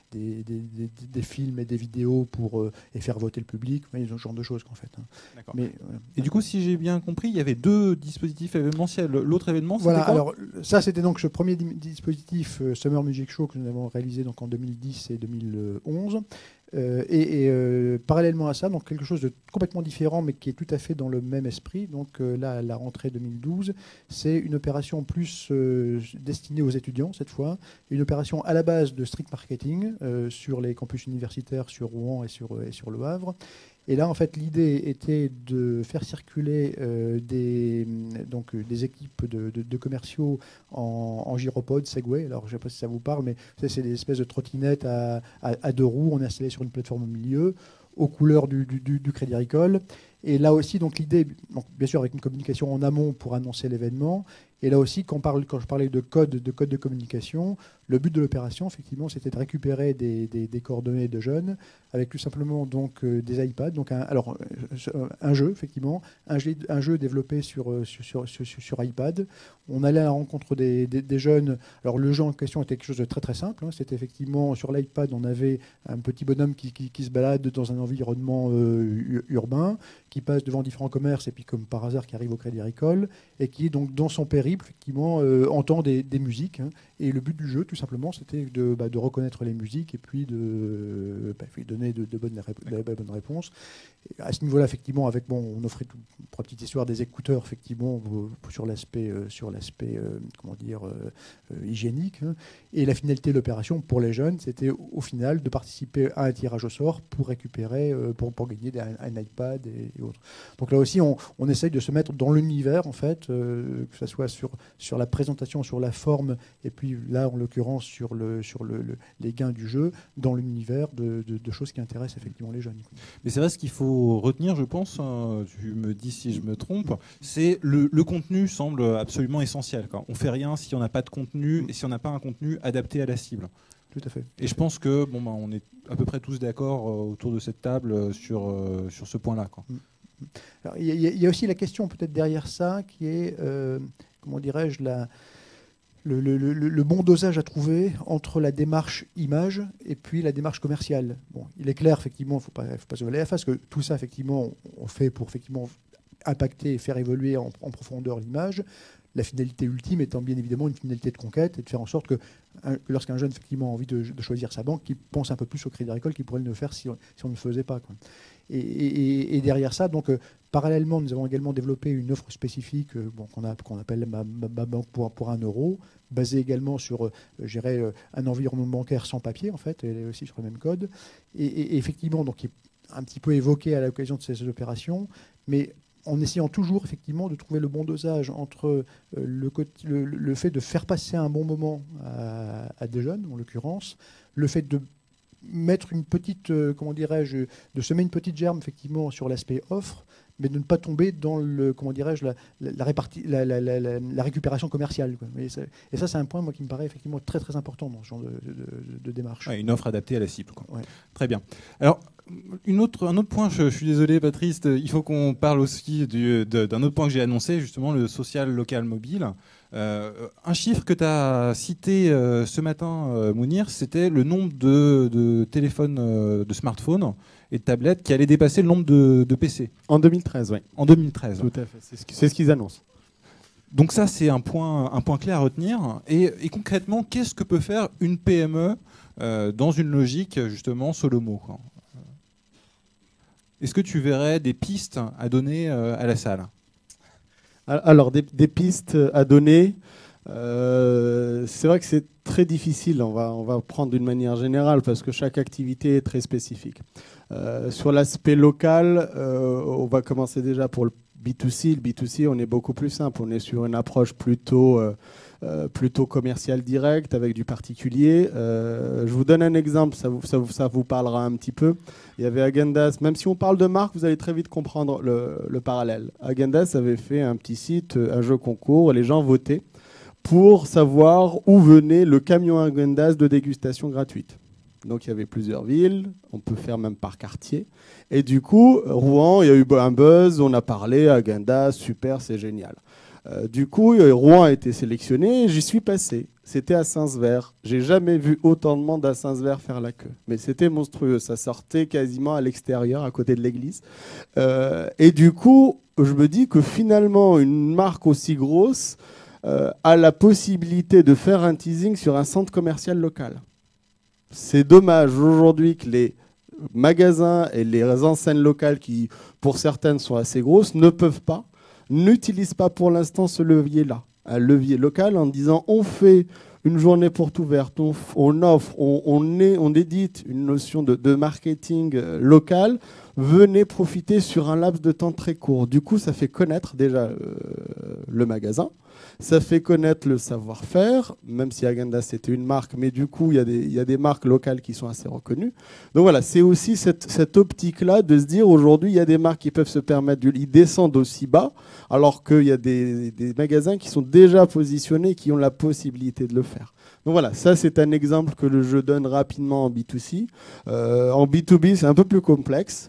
des films et des vidéos et faire voter le public, ce genre de choses en fait. D'accord. Et du coup, si j'ai bien compris, il y avait 2 dispositifs événementiels. L'autre événement, c'était voilà, quoi? alors ça c'était donc ce premier dispositif Summer Music Show que nous avons réalisé donc en 2010 et 2011. Parallèlement à ça, donc quelque chose de complètement différent, mais qui est tout à fait dans le même esprit. Donc là, à la rentrée 2012, c'est une opération plus destinée aux étudiants cette fois, une opération à la base de street marketing sur les campus universitaires, sur Rouen et sur Le Havre. Et là, en fait, l'idée était de faire circuler des équipes de commerciaux en gyropode, Segway. Alors, je ne sais pas si ça vous parle, mais c'est des espèces de trottinettes à 2 roues. On est installé sur une plateforme au milieu, aux couleurs du Crédit Agricole. Et là aussi, donc l'idée, bien sûr, avec une communication en amont pour annoncer l'événement. Et là aussi, quand je parlais de code de communication, le but de l'opération, effectivement, c'était de récupérer des coordonnées de jeunes avec tout simplement donc des iPads. Donc un jeu, effectivement, un jeu développé sur iPad. On allait à la rencontre des jeunes. Alors le jeu en question était quelque chose de très très simple. Hein. C'était effectivement sur l'iPad, on avait un petit bonhomme qui se balade dans un environnement urbain, qui passe devant différents commerces et puis comme par hasard qui arrive au Crédit Agricole et qui donc dans son périple effectivement entend des musiques, hein. Et le but du jeu tout simplement c'était de reconnaître les musiques et puis de donner de bonnes réponses. Et à ce niveau-là effectivement on offrait pour la petite histoire des écouteurs effectivement sur l'aspect hygiénique, hein. Et la finalité de l'opération pour les jeunes c'était au final de participer à un tirage au sort pour récupérer pour gagner un iPad et autres. Donc là aussi on essaye de se mettre dans l'univers en fait, que ce soit sur la présentation, sur la forme, et puis là en l'occurrence sur les gains du jeu, dans l'univers de choses qui intéressent effectivement les jeunes. Mais c'est vrai, ce qu'il faut retenir, je pense, tu me dis si je me trompe, c'est le contenu semble absolument essentiel, quoi. On fait rien si on n'a pas de contenu et si on n'a pas un contenu adapté à la cible. Tout à fait. Et je pense que on est à peu près tous d'accord autour de cette table sur ce point-là, quoi. Alors, il y a aussi la question peut-être derrière ça qui est, comment dirais-je, le bon dosage à trouver entre la démarche image et puis la démarche commerciale. Bon, il est clair, effectivement, il ne faut pas se voiler la face, que tout ça, effectivement, on fait pour effectivement impacter et faire évoluer en profondeur l'image. La finalité ultime étant bien évidemment une finalité de conquête et de faire en sorte que lorsqu'un jeune effectivement a envie de choisir sa banque, qu'il pense un peu plus au Crédit Agricole qu'il pourrait le faire si on ne le faisait pas, quoi. Et derrière ça, donc parallèlement, nous avons également développé une offre spécifique qu'on appelle ma banque pour 1 euro, basée également sur un environnement bancaire sans papier en fait, et aussi sur le même code. Et effectivement, donc qui est un petit peu évoqué à l'occasion de ces opérations, mais en essayant toujours effectivement de trouver le bon dosage entre le fait de faire passer un bon moment à des jeunes, en l'occurrence, le fait de mettre une petite, de semer une petite germe effectivement sur l'aspect offre, mais de ne pas tomber dans la récupération commerciale, quoi. Et ça, c'est un point moi, qui me paraît effectivement très très important dans ce genre de démarche. Ouais, une offre adaptée à la cible, quoi. Ouais. Très bien. Alors, un autre point, je suis désolé Patrice, il faut qu'on parle aussi d'un autre point que j'ai annoncé, justement le social local mobile. Un chiffre que tu as cité ce matin, Mounir, c'était le nombre de téléphones, de smartphones et de tablettes qui allaient dépasser le nombre de PC. En 2013, oui. En 2013. Tout à fait, c'est ce qu'ils annoncent. Donc ça, c'est un point clé à retenir. Et concrètement, qu'est-ce que peut faire une PME dans une logique, justement, Solomo, quoi. Est-ce que tu verrais des pistes à donner à la salle ? Alors, des pistes à donner. C'est vrai que c'est très difficile. On va prendre d'une manière générale parce que chaque activité est très spécifique. Sur l'aspect local, on va commencer déjà pour le B2C. Le B2C, on est beaucoup plus simple. On est sur une approche plutôt commerciale directe avec du particulier. Je vous donne un exemple, ça vous parlera un petit peu. Il y avait Agendas, même si on parle de marque, vous allez très vite comprendre le parallèle. Agendas avait fait un petit site, un jeu concours, et les gens votaient pour savoir où venait le camion Agendas de dégustation gratuite. Donc il y avait plusieurs villes, on peut faire même par quartier. Et du coup, Rouen, il y a eu un buzz, on a parlé, Agendas, super, c'est génial. Du coup, Rouen a été sélectionné et j'y suis passé. C'était à Saint-Sever. J'ai jamais vu autant de monde à Saint-Sever faire la queue. Mais c'était monstrueux. Ça sortait quasiment à l'extérieur, à côté de l'église. Et du coup, je me dis que finalement, une marque aussi grosse a la possibilité de faire un teasing sur un centre commercial local. C'est dommage aujourd'hui que les magasins et les enseignes locales, qui pour certaines sont assez grosses, n'utilisent pas pour l'instant ce levier-là. Un levier local en disant on fait une journée porte ouverte, on offre, on édite une notion de marketing local, venez profiter sur un laps de temps très court. Du coup, ça fait connaître déjà le magasin, ça fait connaître le savoir-faire, même si Agendas c'était une marque, mais du coup, il y a des marques locales qui sont assez reconnues. Donc voilà, c'est aussi cette optique-là de se dire aujourd'hui, il y a des marques qui peuvent se permettre, ils descendent aussi bas, alors qu'il y a des magasins qui sont déjà positionnés, qui ont la possibilité de le faire. Donc voilà, ça c'est un exemple que je donne rapidement en B2C. En B2B, c'est un peu plus complexe.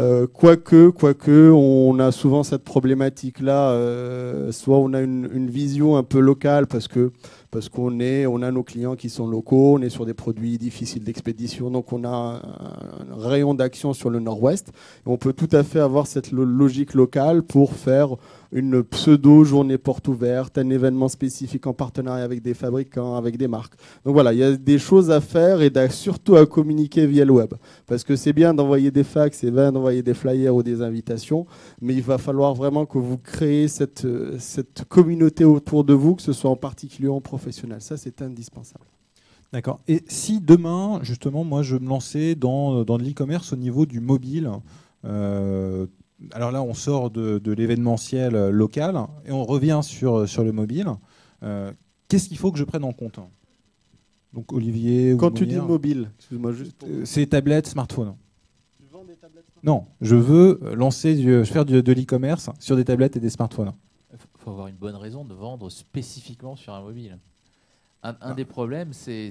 Quoique, on a souvent cette problématique-là. Soit on a une vision un peu locale parce qu'on a nos clients qui sont locaux, on est sur des produits difficiles d'expédition, donc on a un rayon d'action sur le nord-ouest. Et on peut tout à fait avoir cette logique locale pour faire une pseudo-journée porte ouverte, un événement spécifique en partenariat avec des fabricants, avec des marques. Donc voilà, il y a des choses à faire et surtout à communiquer via le web. Parce que c'est bien d'envoyer des fax, c'est bien d'envoyer des flyers ou des invitations, mais il va falloir vraiment que vous créez cette communauté autour de vous, que ce soit en particulier ou en professionnel. Ça, c'est indispensable. D'accord. Et si demain, justement, moi, je me lançais dans l'e-commerce au niveau du mobile, alors là, on sort de l'événementiel local et on revient sur le mobile. Qu'est-ce qu'il faut que je prenne en compte ? Donc, Olivier. Quand tu dis mobile, excuse-moi juste. C'est tablette, smartphone. Tu vends des tablettes smartphones ? Non, je veux faire de l'e-commerce sur des tablettes et des smartphones. Il faut avoir une bonne raison de vendre spécifiquement sur un mobile. Un des problèmes, c'est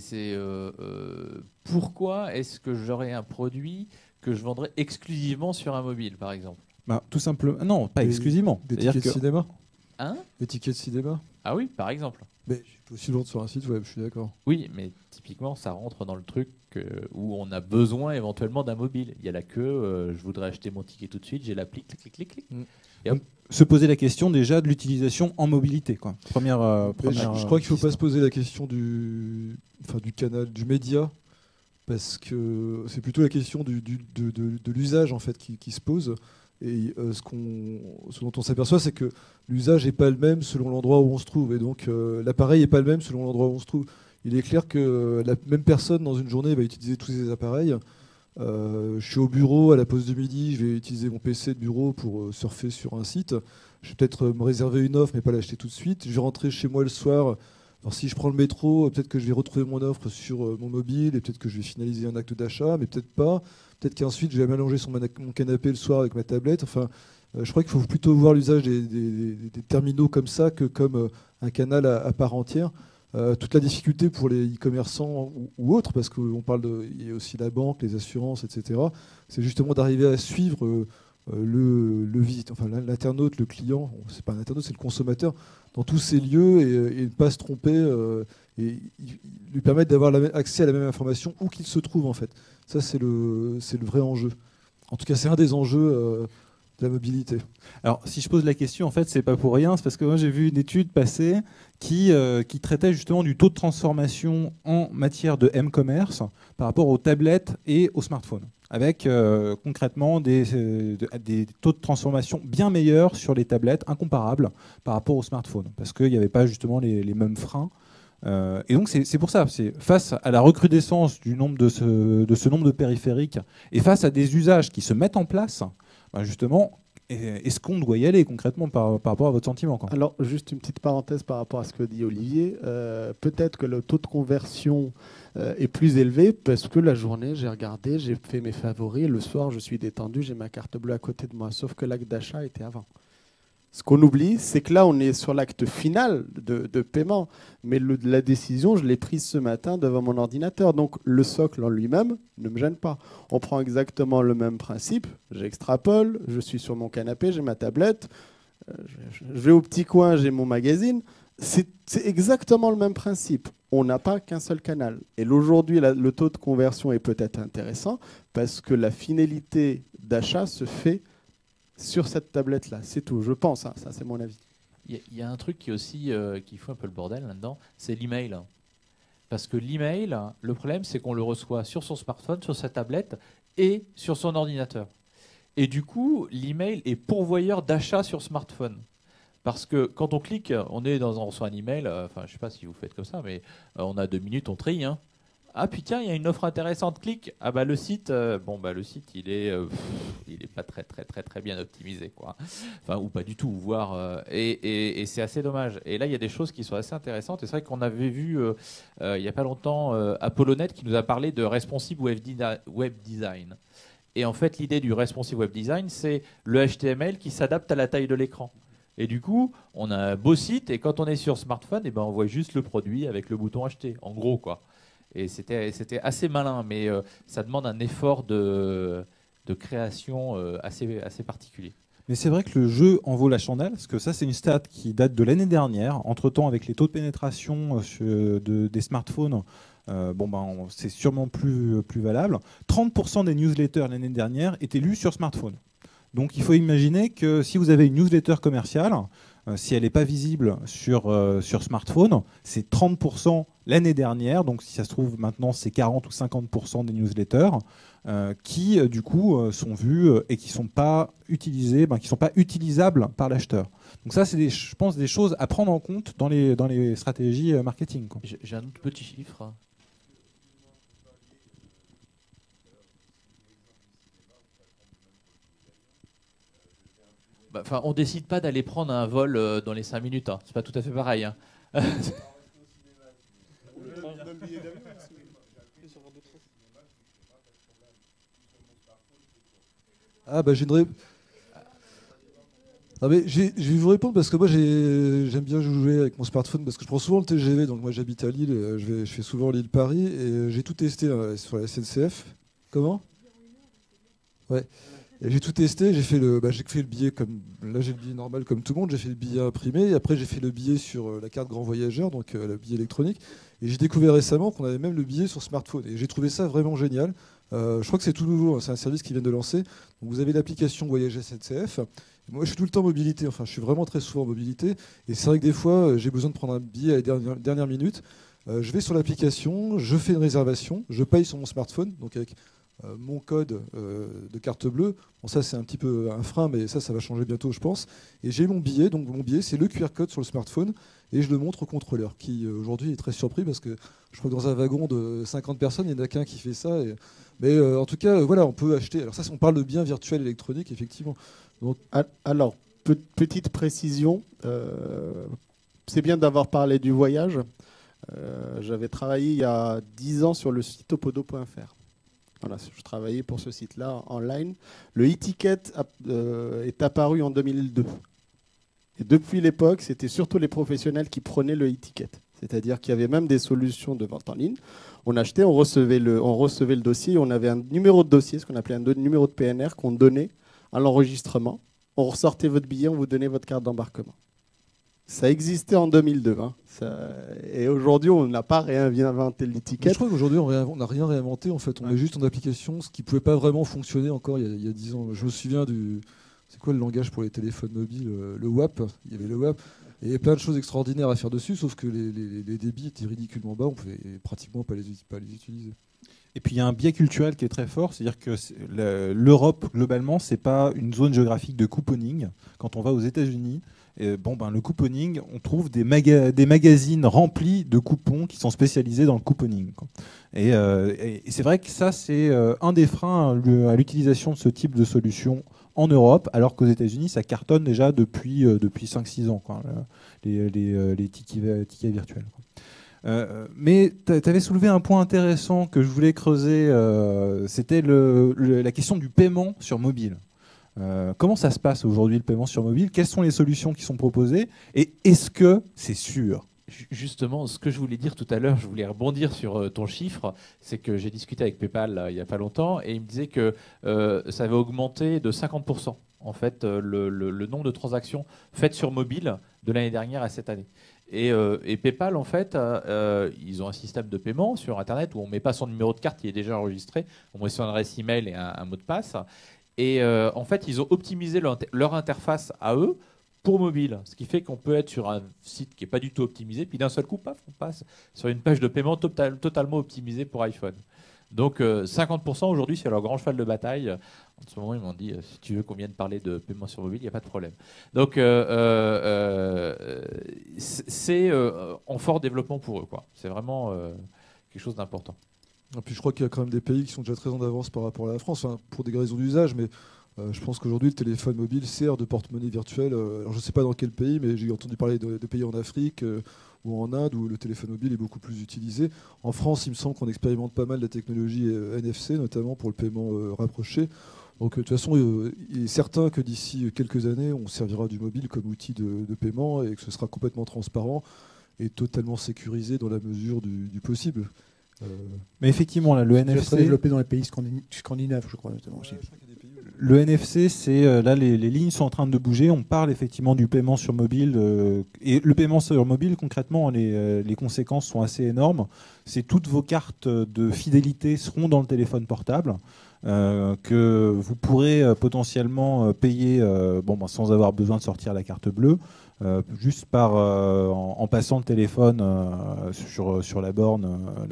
pourquoi est-ce que j'aurais un produit que je vendrais exclusivement sur un mobile, par exemple ? Tout simplement. Non, pas exclusivement. Des tickets de cinéma. Hein ? Des tickets de cinéma. Ah oui, par exemple. Mais je peux aussi le vendre sur un site web, je suis d'accord. Oui, mais typiquement, ça rentre dans le truc où on a besoin éventuellement d'un mobile. Il y a la queue, je voudrais acheter mon ticket tout de suite, j'ai l'appli, clic, clic, clic, clic. Et hop. Se poser la question déjà de l'utilisation en mobilité, quoi. Première je crois qu'il ne faut pas se poser la question du canal, du média, parce que c'est plutôt la question de l'usage en fait qui se pose. Et ce dont on s'aperçoit, c'est que l'usage n'est pas le même selon l'endroit où on se trouve. Et donc, l'appareil n'est pas le même selon l'endroit où on se trouve. Il est clair que la même personne, dans une journée, va utiliser tous ces appareils. Je suis au bureau, à la pause de midi, je vais utiliser mon PC de bureau pour surfer sur un site. Je vais peut-être me réserver une offre, mais pas l'acheter tout de suite. Je vais rentrer chez moi le soir. Alors, si je prends le métro, peut-être que je vais retrouver mon offre sur mon mobile et peut-être que je vais finaliser un acte d'achat, mais peut-être pas. Peut-être qu'ensuite, je vais m'allonger sur mon canapé le soir avec ma tablette. Enfin, je crois qu'il faut plutôt voir l'usage des terminaux comme ça que comme un canal à part entière. Toute la difficulté pour les e-commerçants ou autres, parce qu'il y a aussi la banque, les assurances, etc., c'est justement d'arriver à suivre l'internaute, le client, c'est pas un internaute, c'est le consommateur, dans tous ces lieux et ne pas se tromper et lui permettre d'avoir accès à la même information où qu'il se trouve en fait. Ça, c'est le vrai enjeu. En tout cas, c'est un des enjeux de la mobilité. Alors, si je pose la question, en fait, c'est pas pour rien. C'est parce que moi, j'ai vu une étude passer qui traitait justement du taux de transformation en matière de m-commerce par rapport aux tablettes et aux smartphones. avec concrètement des taux de transformation bien meilleurs sur les tablettes, incomparables par rapport aux smartphones, parce qu'il n'y avait pas justement les mêmes freins. Et donc c'est pour ça, c'est face à la recrudescence du nombre de ce nombre de périphériques et face à des usages qui se mettent en place, justement, est-ce qu'on doit y aller concrètement par rapport à votre sentiment, quoi? Alors, juste une petite parenthèse par rapport à ce que dit Olivier. Peut-être que le taux de conversion est plus élevé parce que la journée, j'ai regardé, j'ai fait mes favoris. Le soir, je suis détendu, j'ai ma carte bleue à côté de moi. Sauf que l'acte d'achat était avant. Ce qu'on oublie, c'est que là, on est sur l'acte final de paiement. Mais la décision, je l'ai prise ce matin devant mon ordinateur. Donc, le socle en lui-même ne me gêne pas. On prend exactement le même principe. J'extrapole, je suis sur mon canapé, j'ai ma tablette. Je vais au petit coin, j'ai mon magazine. C'est exactement le même principe. On n'a pas qu'un seul canal. Et aujourd'hui, le taux de conversion est peut-être intéressant parce que la finalité d'achat se fait sur cette tablette-là. C'est tout, je pense. Ça, c'est mon avis. Il y a un truc qui aussi qui fout un peu le bordel là-dedans, c'est l'email. Parce que l'email, le problème, c'est qu'on le reçoit sur son smartphone, sur sa tablette et sur son ordinateur. Et du coup, l'email est pourvoyeur d'achats sur smartphone. Parce que quand on clique, on reçoit un email, enfin je ne sais pas si vous faites comme ça, mais on a 2 minutes, on trie. Ah puis tiens, il y a une offre intéressante, clique. Ah bah le site, le site il est pas très bien optimisé, quoi. Enfin, ou pas du tout, voire et c'est assez dommage. Et là il y a des choses qui sont assez intéressantes. Et c'est vrai qu'on avait vu il y a pas longtemps Apollonet qui nous a parlé de responsive web design. Et en fait l'idée du responsive web design, c'est le HTML qui s'adapte à la taille de l'écran. Et du coup, on a un beau site et quand on est sur smartphone, on voit juste le produit avec le bouton acheter, en gros, quoi. Et c'était assez malin, mais ça demande un effort de création assez particulier. Mais c'est vrai que le jeu en vaut la chandelle, parce que ça, c'est une stat qui date de l'année dernière. Entre-temps, avec les taux de pénétration des smartphones, c'est sûrement plus valable. 30% des newsletters l'année dernière étaient lus sur smartphone. Donc il faut imaginer que si vous avez une newsletter commerciale, si elle n'est pas visible sur smartphone, c'est 30% l'année dernière. Donc si ça se trouve maintenant, c'est 40 ou 50% des newsletters qui du coup sont vus et qui ne sont pas utilisés, qui ne sont pas utilisables par l'acheteur. Donc ça, c'est je pense des choses à prendre en compte dans les stratégies marketing, quoi. J'ai un autre petit chiffre. On ne décide pas d'aller prendre un vol dans les 5 minutes. Hein. C'est pas tout à fait pareil. Hein. Je vais vous répondre parce que moi j'aime bien jouer avec mon smartphone parce que je prends souvent le TGV. Donc moi j'habite à Lille, je fais souvent Lille-Paris et j'ai tout testé sur la SNCF. Comment ? Ouais. Et j'ai tout testé, j'ai fait le billet comme là, j'ai le billet normal comme tout le monde, j'ai fait le billet imprimé et après j'ai fait le billet sur la carte grand voyageur, donc le billet électronique. Et j'ai découvert récemment qu'on avait même le billet sur smartphone et j'ai trouvé ça vraiment génial. Je crois que c'est tout nouveau, hein, c'est un service qu'ils viennent de lancer. Donc vous avez l'application Voyage SNCF. Moi je suis tout le temps en mobilité, enfin je suis vraiment très souvent en mobilité et c'est vrai que des fois j'ai besoin de prendre un billet à la dernière minute. Je vais sur l'application, je fais une réservation, je paye sur mon smartphone, donc avec mon code de carte bleue. Bon, ça c'est un petit peu un frein, mais ça va changer bientôt, je pense. Et j'ai mon billet, donc mon billet c'est le QR code sur le smartphone, et je le montre au contrôleur, qui aujourd'hui est très surpris parce que je crois que dans un wagon de 50 personnes, il n'y en a qu'un qui fait ça. Mais en tout cas, voilà, on peut acheter. Alors ça, on parle de biens virtuels électroniques, effectivement. Donc, alors, petite précision, c'est bien d'avoir parlé du voyage. J'avais travaillé il y a 10 ans sur le site opodo.fr. Voilà, je travaillais pour ce site-là en ligne. Le e-ticket est apparu en 2002. Et depuis l'époque, c'était surtout les professionnels qui prenaient le e-ticket. C'est-à-dire qu'il y avait même des solutions de vente en ligne. On achetait, on recevait le dossier, on avait un numéro de dossier, ce qu'on appelait un numéro de PNR qu'on donnait à l'enregistrement. On ressortait votre billet, on vous donnait votre carte d'embarquement. Ça existait en 2002. Hein. Et aujourd'hui, on n'a pas réinventé l'étiquette. Je crois qu'aujourd'hui, on n'a rien réinventé. En fait, on met juste en application ce qui ne pouvait pas vraiment fonctionner encore il y a 10 ans. Je me souviens c'est quoi le langage pour les téléphones mobiles ? Le WAP. Il y avait le WAP. Et il y avait plein de choses extraordinaires à faire dessus, sauf que les débits étaient ridiculement bas. On ne pouvait pratiquement pas les utiliser. Et puis il y a un biais culturel qui est très fort, c'est-à-dire que l'Europe, globalement, c'est pas une zone géographique de couponing. Quand on va aux États-Unis, le couponing, on trouve des magazines remplis de coupons qui sont spécialisés dans le couponing, quoi. Et c'est vrai que ça, c'est un des freins à l'utilisation de ce type de solution en Europe, alors qu'aux États-Unis, ça cartonne déjà depuis 5-6 ans, quoi, les tickets virtuels, quoi. Mais tu avais soulevé un point intéressant que je voulais creuser, c'était la question du paiement sur mobile. Comment ça se passe aujourd'hui, le paiement sur mobile? Quelles sont les solutions qui sont proposées? Et est-ce que c'est sûr? Justement, ce que je voulais dire tout à l'heure, je voulais rebondir sur ton chiffre, c'est que j'ai discuté avec PayPal il n'y a pas longtemps et il me disait que ça avait augmenté de 50%, en fait, le nombre de transactions faites sur mobile de l'année dernière à cette année. Et PayPal, en fait, ils ont un système de paiement sur Internet où on ne met pas son numéro de carte qui est déjà enregistré, on met son adresse email et un mot de passe. Et en fait, ils ont optimisé leur interface à eux pour mobile, ce qui fait qu'on peut être sur un site qui n'est pas du tout optimisé, puis d'un seul coup, paf, on passe sur une page de paiement totalement optimisée pour iPhone. Donc 50% aujourd'hui, c'est leur grand cheval de bataille. En ce moment, ils m'ont dit, si tu veux qu'on vienne parler de paiement sur mobile, il n'y a pas de problème. Donc c'est en fort développement pour eux, quoi. C'est vraiment quelque chose d'important. Et puis je crois qu'il y a quand même des pays qui sont déjà très en avance par rapport à la France, hein, pour des raisons d'usage, mais je pense qu'aujourd'hui le téléphone mobile sert de porte-monnaie virtuelle. Alors je ne sais pas dans quel pays, mais j'ai entendu parler de pays en Afrique ou en Inde où le téléphone mobile est beaucoup plus utilisé. En France, il me semble qu'on expérimente pas mal la technologie NFC, notamment pour le paiement rapproché. Donc de toute façon, il est certain que d'ici quelques années, on servira du mobile comme outil de paiement et que ce sera complètement transparent et totalement sécurisé dans la mesure du possible. Mais effectivement, là, le C'est NFC... très développé dans les pays scandinaves, je crois, notamment aussi. Le NFC, c'est là les lignes sont en train de bouger. On parle effectivement du paiement sur mobile et le paiement sur mobile, concrètement, les conséquences sont assez énormes. C'est toutes vos cartes de fidélité seront dans le téléphone portable. Que vous pourrez potentiellement payer sans avoir besoin de sortir la carte bleue, juste en passant le téléphone sur la borne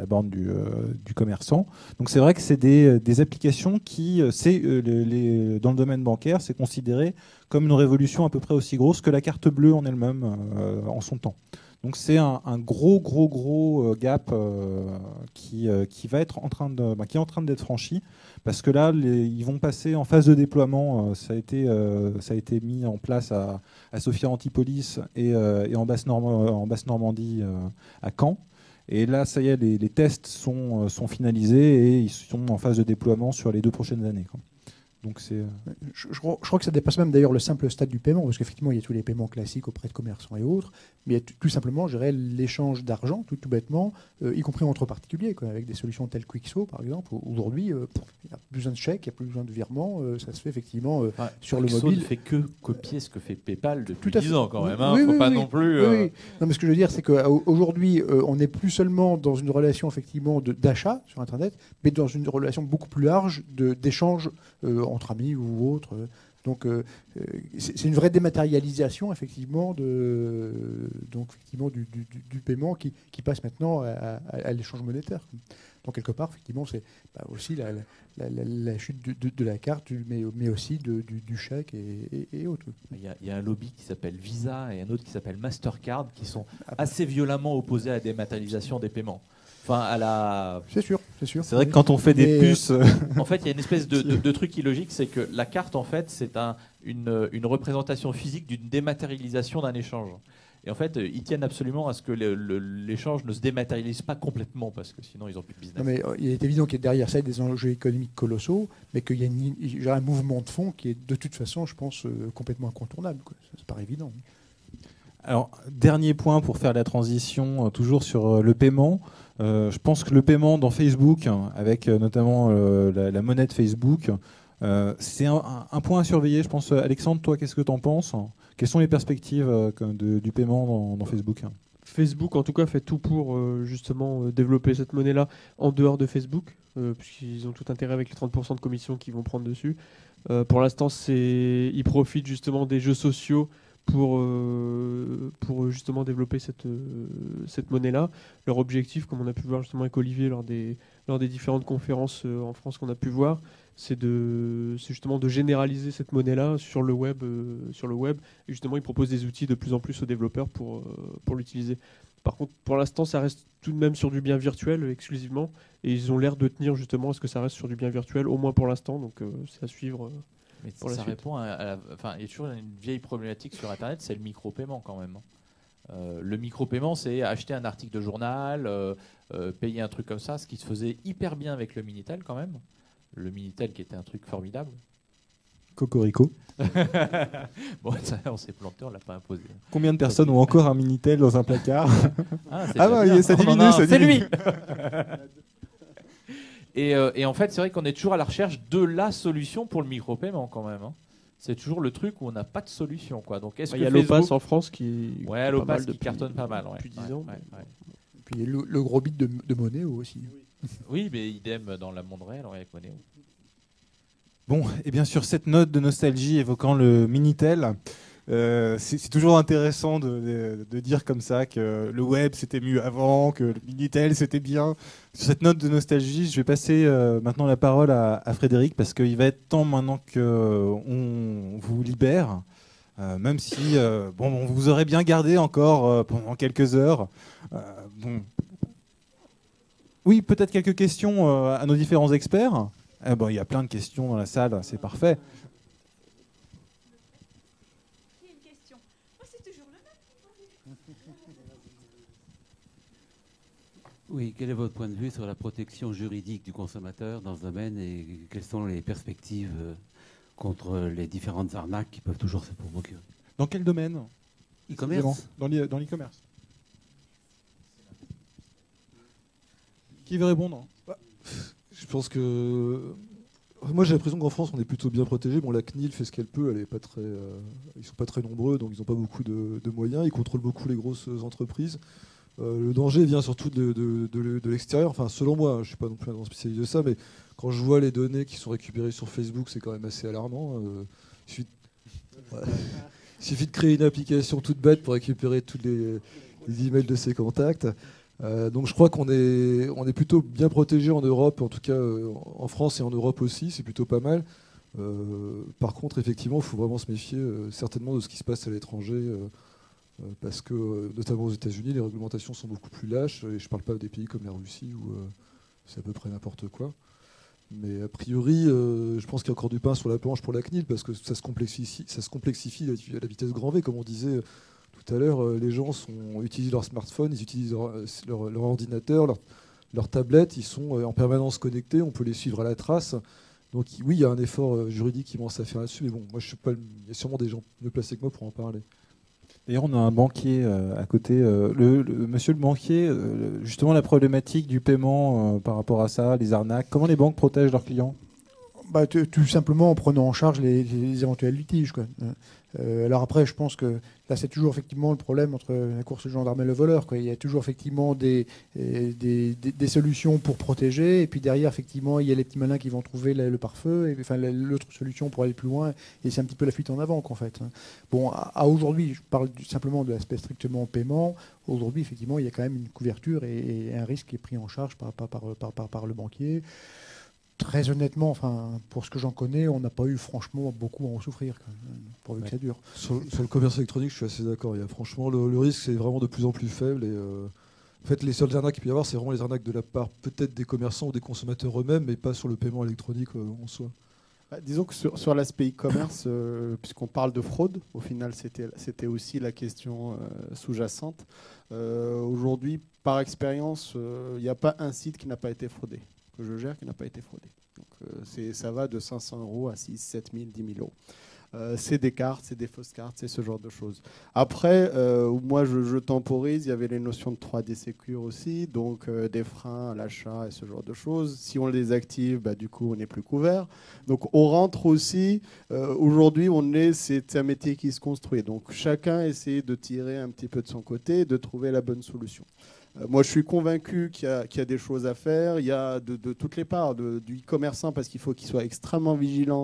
du commerçant. Donc c'est vrai que c'est des applications qui, dans le domaine bancaire, c'est considéré comme une révolution à peu près aussi grosse que la carte bleue en elle-même en son temps. Donc c'est un gros gap qui va être qui est en train d'être franchi, parce que là ils vont passer en phase de déploiement. Ça a été mis en place à Sophia Antipolis et en Basse-Normandie à Caen. Et là ça y est, les tests sont finalisés et ils sont en phase de déploiement sur les 2 prochaines années, quoi. Donc je crois que ça dépasse même d'ailleurs le simple stade du paiement, parce qu'effectivement il y a tous les paiements classiques auprès de commerçants et autres, mais il y a tout simplement, je dirais, l'échange d'argent, tout bêtement, y compris entre particuliers, quoi, avec des solutions telles Quixo par exemple. Aujourd'hui, il n'y a plus besoin de chèque, il n'y a plus besoin de virement, ça se fait effectivement sur Quixo le mobile. ne fait que copier ce que fait PayPal depuis Tout à 10 fait. ans quand même. Oui, Faut oui, pas oui. non plus. Oui. Non, mais ce que je veux dire, c'est qu'aujourd'hui, on n'est plus seulement dans une relation effectivement d'achat sur Internet, mais dans une relation beaucoup plus large d'échange entre amis ou autres. Donc c'est une vraie dématérialisation effectivement du paiement qui passe maintenant à l'échange monétaire. Donc quelque part, effectivement, c'est aussi la chute de la carte, mais aussi du chèque et autres. Il y a un lobby qui s'appelle Visa et un autre qui s'appelle Mastercard qui sont assez violemment opposés à la dématérialisation des paiements. Enfin, C'est sûr. c'est vrai que quand on fait des puces... En fait, il y a une espèce de truc illogique, c'est que la carte, en fait, c'est une représentation physique d'une dématérialisation d'un échange. Et en fait, ils tiennent absolument à ce que l'échange ne se dématérialise pas complètement, parce que sinon, ils n'ont plus de business. Non, mais il est évident qu'il y a derrière ça des enjeux économiques colossaux, mais qu'il y a un mouvement de fond qui est de toute façon, je pense, complètement incontournable, quoi. Ça paraît évident. Alors, dernier point pour faire la transition, toujours sur le paiement. Je pense que le paiement dans Facebook, avec notamment la monnaie de Facebook, c'est un point à surveiller. Je pense, Alexandre, toi, qu'est-ce que tu en penses ? Quelles sont les perspectives du paiement dans Facebook ? Facebook, en tout cas, fait tout pour justement développer cette monnaie-là en dehors de Facebook, puisqu'ils ont tout intérêt avec les 30% de commission qu'ils vont prendre dessus. Pour l'instant, ils profitent justement des jeux sociaux pour justement développer cette monnaie-là. Leur objectif, comme on a pu voir justement avec Olivier lors des différentes conférences en France qu'on a pu voir, c'est justement de généraliser cette monnaie-là sur le web. Et justement, ils proposent des outils de plus en plus aux développeurs pour l'utiliser. Par contre, pour l'instant, ça reste tout de même sur du bien virtuel exclusivement. Et ils ont l'air de tenir justement à ce que ça reste sur du bien virtuel, au moins pour l'instant. Donc, c'est à suivre. Mais pour la ça suite. répond enfin, il y a toujours une vieille problématique sur Internet, c'est le micro-paiement quand même. Le micro-paiement, c'est acheter un article de journal, payer un truc comme ça, ce qui se faisait hyper bien avec le Minitel quand même. Le Minitel qui était un truc formidable. Cocorico. Bon, ça, on s'est planté, on l'a pas imposé. Combien de personnes ont encore un Minitel dans un placard? Ah, Ah bah, bien. ça On en diminue, a un, ça c'est diminue. lui. Et en fait, c'est vrai qu'on est toujours à la recherche de la solution pour le micro-paiement quand même. C'est toujours le truc où on n'a pas de solution, quoi. Donc, est-ce Il que y a Facebook... l'Opass en France qui Ouais, est pas l'Opass mal qui depuis- cartonne pas mal. Ouais. depuis 10 Ouais, ans. ouais, ouais. Et puis le gros bit de Monéo aussi. Oui, mais idem dans le monde réel, avec Monéo. Bon, et bien sûr, cette note de nostalgie évoquant le Minitel, c'est toujours intéressant de dire comme ça que le web c'était mieux avant, que le Minitel c'était bien. Sur cette note de nostalgie, je vais passer maintenant la parole à Frédéric parce qu'il va être temps maintenant qu'on vous libère. Même si on vous aurait bien gardé encore pendant quelques heures. Bon. Oui, peut-être quelques questions à nos différents experts. Il y a plein de questions dans la salle, c'est parfait. J'ai une question. Oh, c'est toujours le même. Oui, quel est votre point de vue sur la protection juridique du consommateur dans ce domaine et quelles sont les perspectives contre les différentes arnaques qui peuvent toujours se provoquer? Dans quel domaine? E-commerce. Dans l'e-commerce. Qui veut répondre? Je pense que. Moi, j'ai l'impression qu'en France, on est plutôt bien protégé. Bon, la CNIL fait ce qu'elle peut. Elle est pas très. Ils sont pas très nombreux, donc ils n'ont pas beaucoup de moyens. Ils contrôlent beaucoup les grosses entreprises. Le danger vient surtout de l'extérieur. Enfin, selon moi, je suis pas non plus un grand spécialiste de ça, mais quand je vois les données qui sont récupérées sur Facebook, c'est quand même assez alarmant. Il suffit de créer une application toute bête pour récupérer tous les emails de ses contacts. Donc je crois qu'on est plutôt bien protégé en Europe, en tout cas en France et en Europe aussi, c'est plutôt pas mal. Par contre, effectivement, il faut vraiment se méfier certainement de ce qui se passe à l'étranger, parce que notamment aux États-Unis, les réglementations sont beaucoup plus lâches. Et je ne parle pas des pays comme la Russie où c'est à peu près n'importe quoi. Mais a priori, je pense qu'il y a encore du pain sur la planche pour la CNIL, parce que ça se complexifie à la vitesse grand V, comme on disait. Tout à l'heure, les gens utilisent leur smartphone, ils utilisent leur ordinateur, leur tablette, ils sont en permanence connectés, on peut les suivre à la trace. Donc oui, il y a un effort juridique immense à faire là-dessus, mais bon, moi je suis pas. Il y a sûrement des gens mieux placés que moi pour en parler. D'ailleurs, on a un banquier à côté. Monsieur le banquier, justement la problématique du paiement par rapport à ça, les arnaques, comment les banques protègent leurs clients? Tout simplement en prenant en charge les éventuels litiges, quoi. Alors après, je pense que là, c'est toujours effectivement le problème entre la course au gendarme et le voleur, quoi. Il y a toujours effectivement des solutions pour protéger, et puis derrière, effectivement, il y a les petits malins qui vont trouver le pare-feu, et enfin l'autre solution pour aller plus loin, et c'est un petit peu la fuite en avant, qu'en fait. Bon, à aujourd'hui, je parle simplement de l'aspect strictement paiement. Aujourd'hui, effectivement, il y a quand même une couverture et un risque qui est pris en charge par le banquier. Très honnêtement, enfin, pour ce que j'en connais, on n'a pas eu franchement beaucoup à en souffrir, quand même, pourvu que ça dure. Sur le commerce électronique, je suis assez d'accord. Franchement, le risque, c'est vraiment de plus en plus faible. Et, en fait, les seules arnaques qu'il peut y avoir, c'est vraiment les arnaques de la part peut-être des commerçants ou des consommateurs eux-mêmes, mais pas sur le paiement électronique en soi. Disons que sur l'aspect e-commerce, puisqu'on parle de fraude, au final, c'était aussi la question sous-jacente. Aujourd'hui, par expérience, il n'y a pas un site qui n'a pas été fraudé, que je gère, qui n'a pas été fraudé. Donc, ça va de 500 € à 6, 7 000, 10 000 €. C'est des cartes, c'est des fausses cartes, c'est ce genre de choses. Après, moi, je temporise, il y avait les notions de 3D Secure aussi, donc des freins à l'achat et ce genre de choses. Si on les active, du coup, on n'est plus couvert. Donc, on rentre aussi, aujourd'hui, c'est un métier qui se construit. Donc, chacun essaie de tirer un petit peu de son côté, de trouver la bonne solution. Moi, je suis convaincu qu'il y a des choses à faire. Il y a de toutes les parts, du e-commerçant, parce qu'il faut qu'il soit extrêmement vigilant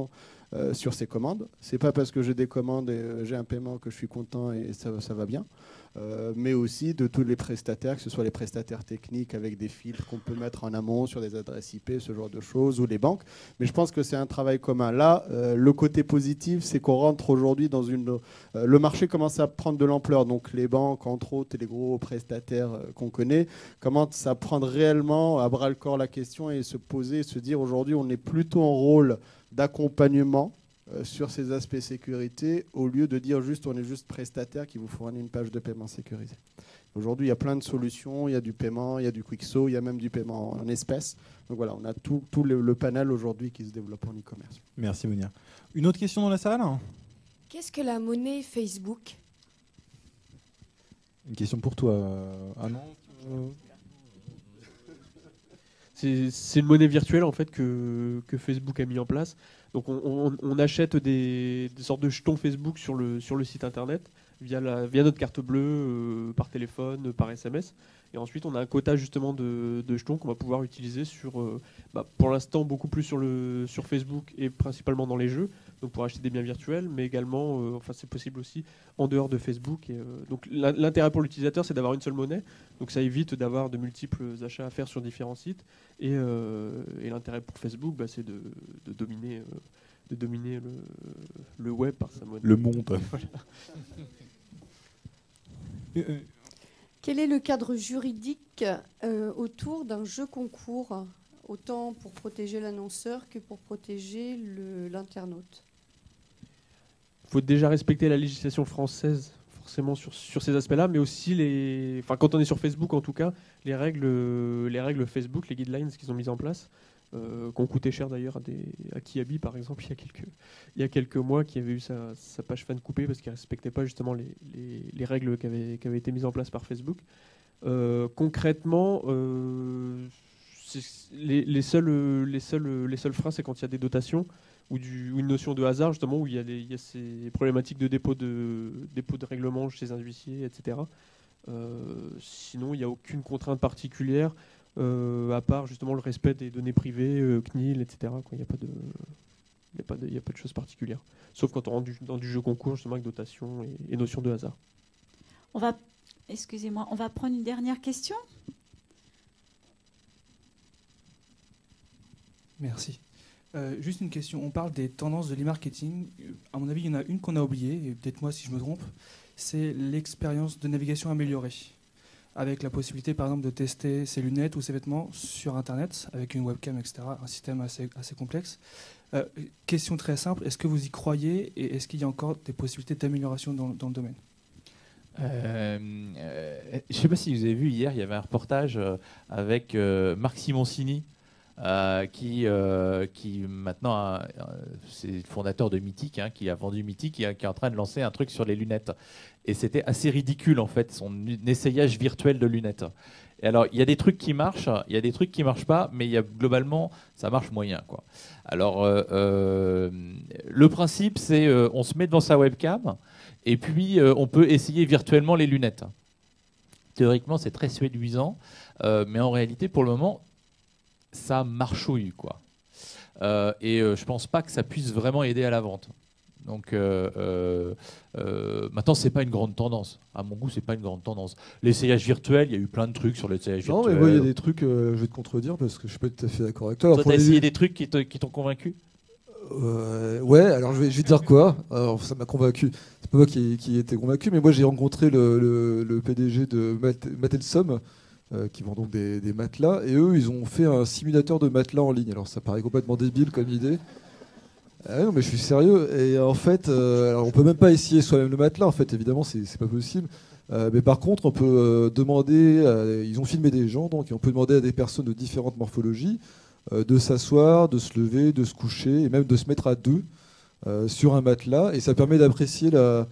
sur ces commandes. C'est pas parce que j'ai des commandes et j'ai un paiement que je suis content et ça va bien. Mais aussi de tous les prestataires, que ce soit les prestataires techniques avec des filtres qu'on peut mettre en amont sur des adresses IP, ce genre de choses, ou les banques. Mais je pense que c'est un travail commun. Là, le côté positif, c'est qu'on rentre aujourd'hui dans une... le marché commence à prendre de l'ampleur. Donc les banques, entre autres, et les gros prestataires qu'on connaît, commencent à prendre réellement à bras-le-corps la question et se poser, se dire aujourd'hui, on est plutôt en rôle d'accompagnement sur ces aspects sécurité, au lieu de dire juste on est juste prestataire qui vous fournit une page de paiement sécurisée. Aujourd'hui, il y a plein de solutions, il y a du paiement, il y a du QuickSo, il y a même du paiement en espèces. Donc voilà, on a tout le panel aujourd'hui qui se développe en e-commerce. Merci Mounir. Une autre question dans la salle? Qu'est-ce que la monnaie Facebook? Une question pour toi. Ah non C'est une monnaie virtuelle en fait que Facebook a mis en place. Donc on achète des sortes de jetons Facebook sur le site internet via notre carte bleue, par téléphone, par SMS. Et ensuite on a un quota justement de jetons qu'on va pouvoir utiliser pour l'instant beaucoup plus sur Facebook et principalement dans les jeux. Donc pour acheter des biens virtuels, mais également, c'est possible aussi en dehors de Facebook. Et, donc l'intérêt pour l'utilisateur, c'est d'avoir une seule monnaie. Donc ça évite d'avoir de multiples achats à faire sur différents sites. Et l'intérêt pour Facebook, c'est de dominer le web par sa monnaie. Le monde. Voilà. Quel est le cadre juridique autour d'un jeu concours, autant pour protéger l'annonceur que pour protéger l'internaute? Il faut déjà respecter la législation française, forcément sur ces aspects-là, mais aussi quand on est sur Facebook en tout cas, les règles Facebook, les guidelines qu'ils ont mises en place, qui ont coûté cher d'ailleurs à Kiabi par exemple il y a quelques mois, qui avait eu sa page fan coupée parce qu'il ne respectait pas justement les règles qui avaient été mises en place par Facebook. Concrètement, les seuls freins, c'est quand il y a des dotations ou une notion de hasard justement, où il y a ces problématiques de dépôt de règlement chez un huissier, etc. Sinon, il n'y a aucune contrainte particulière, à part justement le respect des données privées, CNIL, etc. Il n'y a pas de choses particulières. Sauf quand on rentre dans du jeu concours, justement, avec dotation et notion de hasard. On va prendre une dernière question. Merci. Juste une question. On parle des tendances de l'e-marketing. À mon avis, il y en a une qu'on a oubliée, et peut-être moi si je me trompe, c'est l'expérience de navigation améliorée. Avec la possibilité, par exemple, de tester ses lunettes ou ses vêtements sur Internet, avec une webcam, etc. Un système assez complexe. Question très simple, est-ce que vous y croyez et est-ce qu'il y a encore des possibilités d'amélioration dans le domaine? Je ne sais pas si vous avez vu hier, il y avait un reportage avec Marc Simoncini, qui maintenant, c'est le fondateur de Mythique, qui a vendu Mythique, qui est en train de lancer un truc sur les lunettes. Et c'était assez ridicule, en fait, son essayage virtuel de lunettes. Et alors, il y a des trucs qui marchent, il y a des trucs qui ne marchent pas, mais globalement, ça marche moyen, quoi. Alors, le principe, c'est on se met devant sa webcam, et puis on peut essayer virtuellement les lunettes. Théoriquement, c'est très séduisant, mais en réalité, pour le moment, ça marchouille, quoi. Et je pense pas que ça puisse vraiment aider à la vente. Donc maintenant, c'est pas une grande tendance. À mon goût, c'est pas une grande tendance. L'essayage virtuel, il y a eu plein de trucs sur l'essayage virtuel. Non, mais moi, il y a des trucs, je vais te contredire parce que je suis pas tout à fait d'accord avec toi. Toi, tu as essayé des trucs qui t'ont convaincu? Ouais, alors je vais te dire quoi. Alors, ça m'a convaincu. C'est pas moi qui étais convaincu, mais moi j'ai rencontré le PDG de Mattelsom, qui vend donc des matelas, et eux ils ont fait un simulateur de matelas en ligne. Alors ça paraît complètement débile comme idée. Non, mais je suis sérieux. Et en fait, alors on peut même pas essayer soi-même le matelas. En fait, évidemment, c'est pas possible. Mais par contre, on peut demander. Ils ont filmé des gens, donc on peut demander à des personnes de différentes morphologies de s'asseoir, de se lever, de se coucher, et même de se mettre à deux sur un matelas. Et ça permet d'apprécier la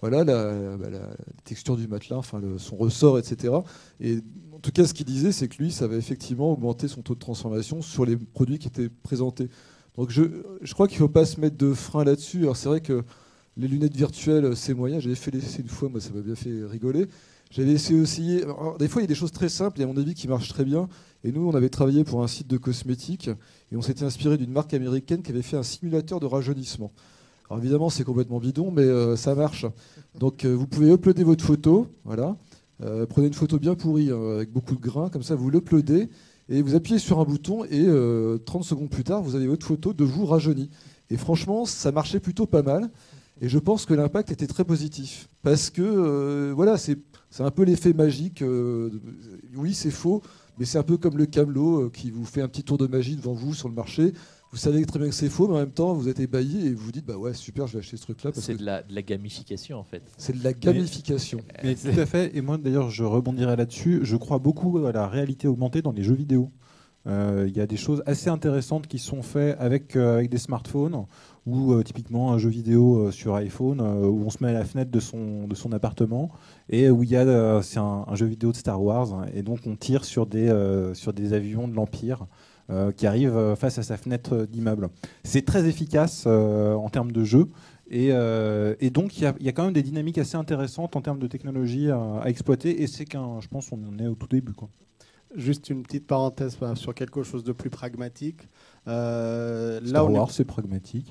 texture du matelas, enfin son ressort, etc. Et en tout cas, ce qu'il disait, c'est que lui, ça va effectivement augmenter son taux de transformation sur les produits qui étaient présentés. Donc je crois qu'il ne faut pas se mettre de frein là-dessus. Alors c'est vrai que les lunettes virtuelles, c'est moyen. J'avais fait l'essai une fois, moi ça m'a bien fait rigoler. J'avais essayé aussi. Alors, des fois, il y a des choses très simples et à mon avis qui marchent très bien. Et nous, on avait travaillé pour un site de cosmétiques et on s'était inspiré d'une marque américaine qui avait fait un simulateur de rajeunissement. Alors évidemment, c'est complètement bidon, mais ça marche. Donc vous pouvez uploader votre photo, voilà. Prenez une photo bien pourrie avec beaucoup de grains, comme ça vous l'uploadez et vous appuyez sur un bouton et 30 secondes plus tard, vous avez votre photo de vous rajeuni. Et franchement, ça marchait plutôt pas mal. Et je pense que l'impact était très positif. Parce que, voilà, c'est un peu l'effet magique. Oui, c'est faux, mais c'est un peu comme le camelot qui vous fait un petit tour de magie devant vous sur le marché. Vous savez très bien que c'est faux, mais en même temps, vous êtes ébahi et vous vous dites, bah ouais, super, je vais acheter ce truc-là. C'est de la gamification, en fait. C'est de la gamification. Mais tout à fait. Et moi, d'ailleurs, je rebondirai là-dessus. Je crois beaucoup à la réalité augmentée dans les jeux vidéo. Il y a des choses assez intéressantes qui sont faites avec des smartphones ou typiquement un jeu vidéo sur iPhone où on se met à la fenêtre de son appartement et où il y a c'est un jeu vidéo de Star Wars et donc on tire sur des avions de l'Empire qui arrivent face à sa fenêtre d'immeuble. C'est très efficace en termes de jeu. Et donc, il y a quand même des dynamiques assez intéressantes en termes de technologie à exploiter. Et c'est je pense qu'on en est au tout début, quoi. Juste une petite parenthèse sur quelque chose de plus pragmatique. Star Wars, c'est pragmatique.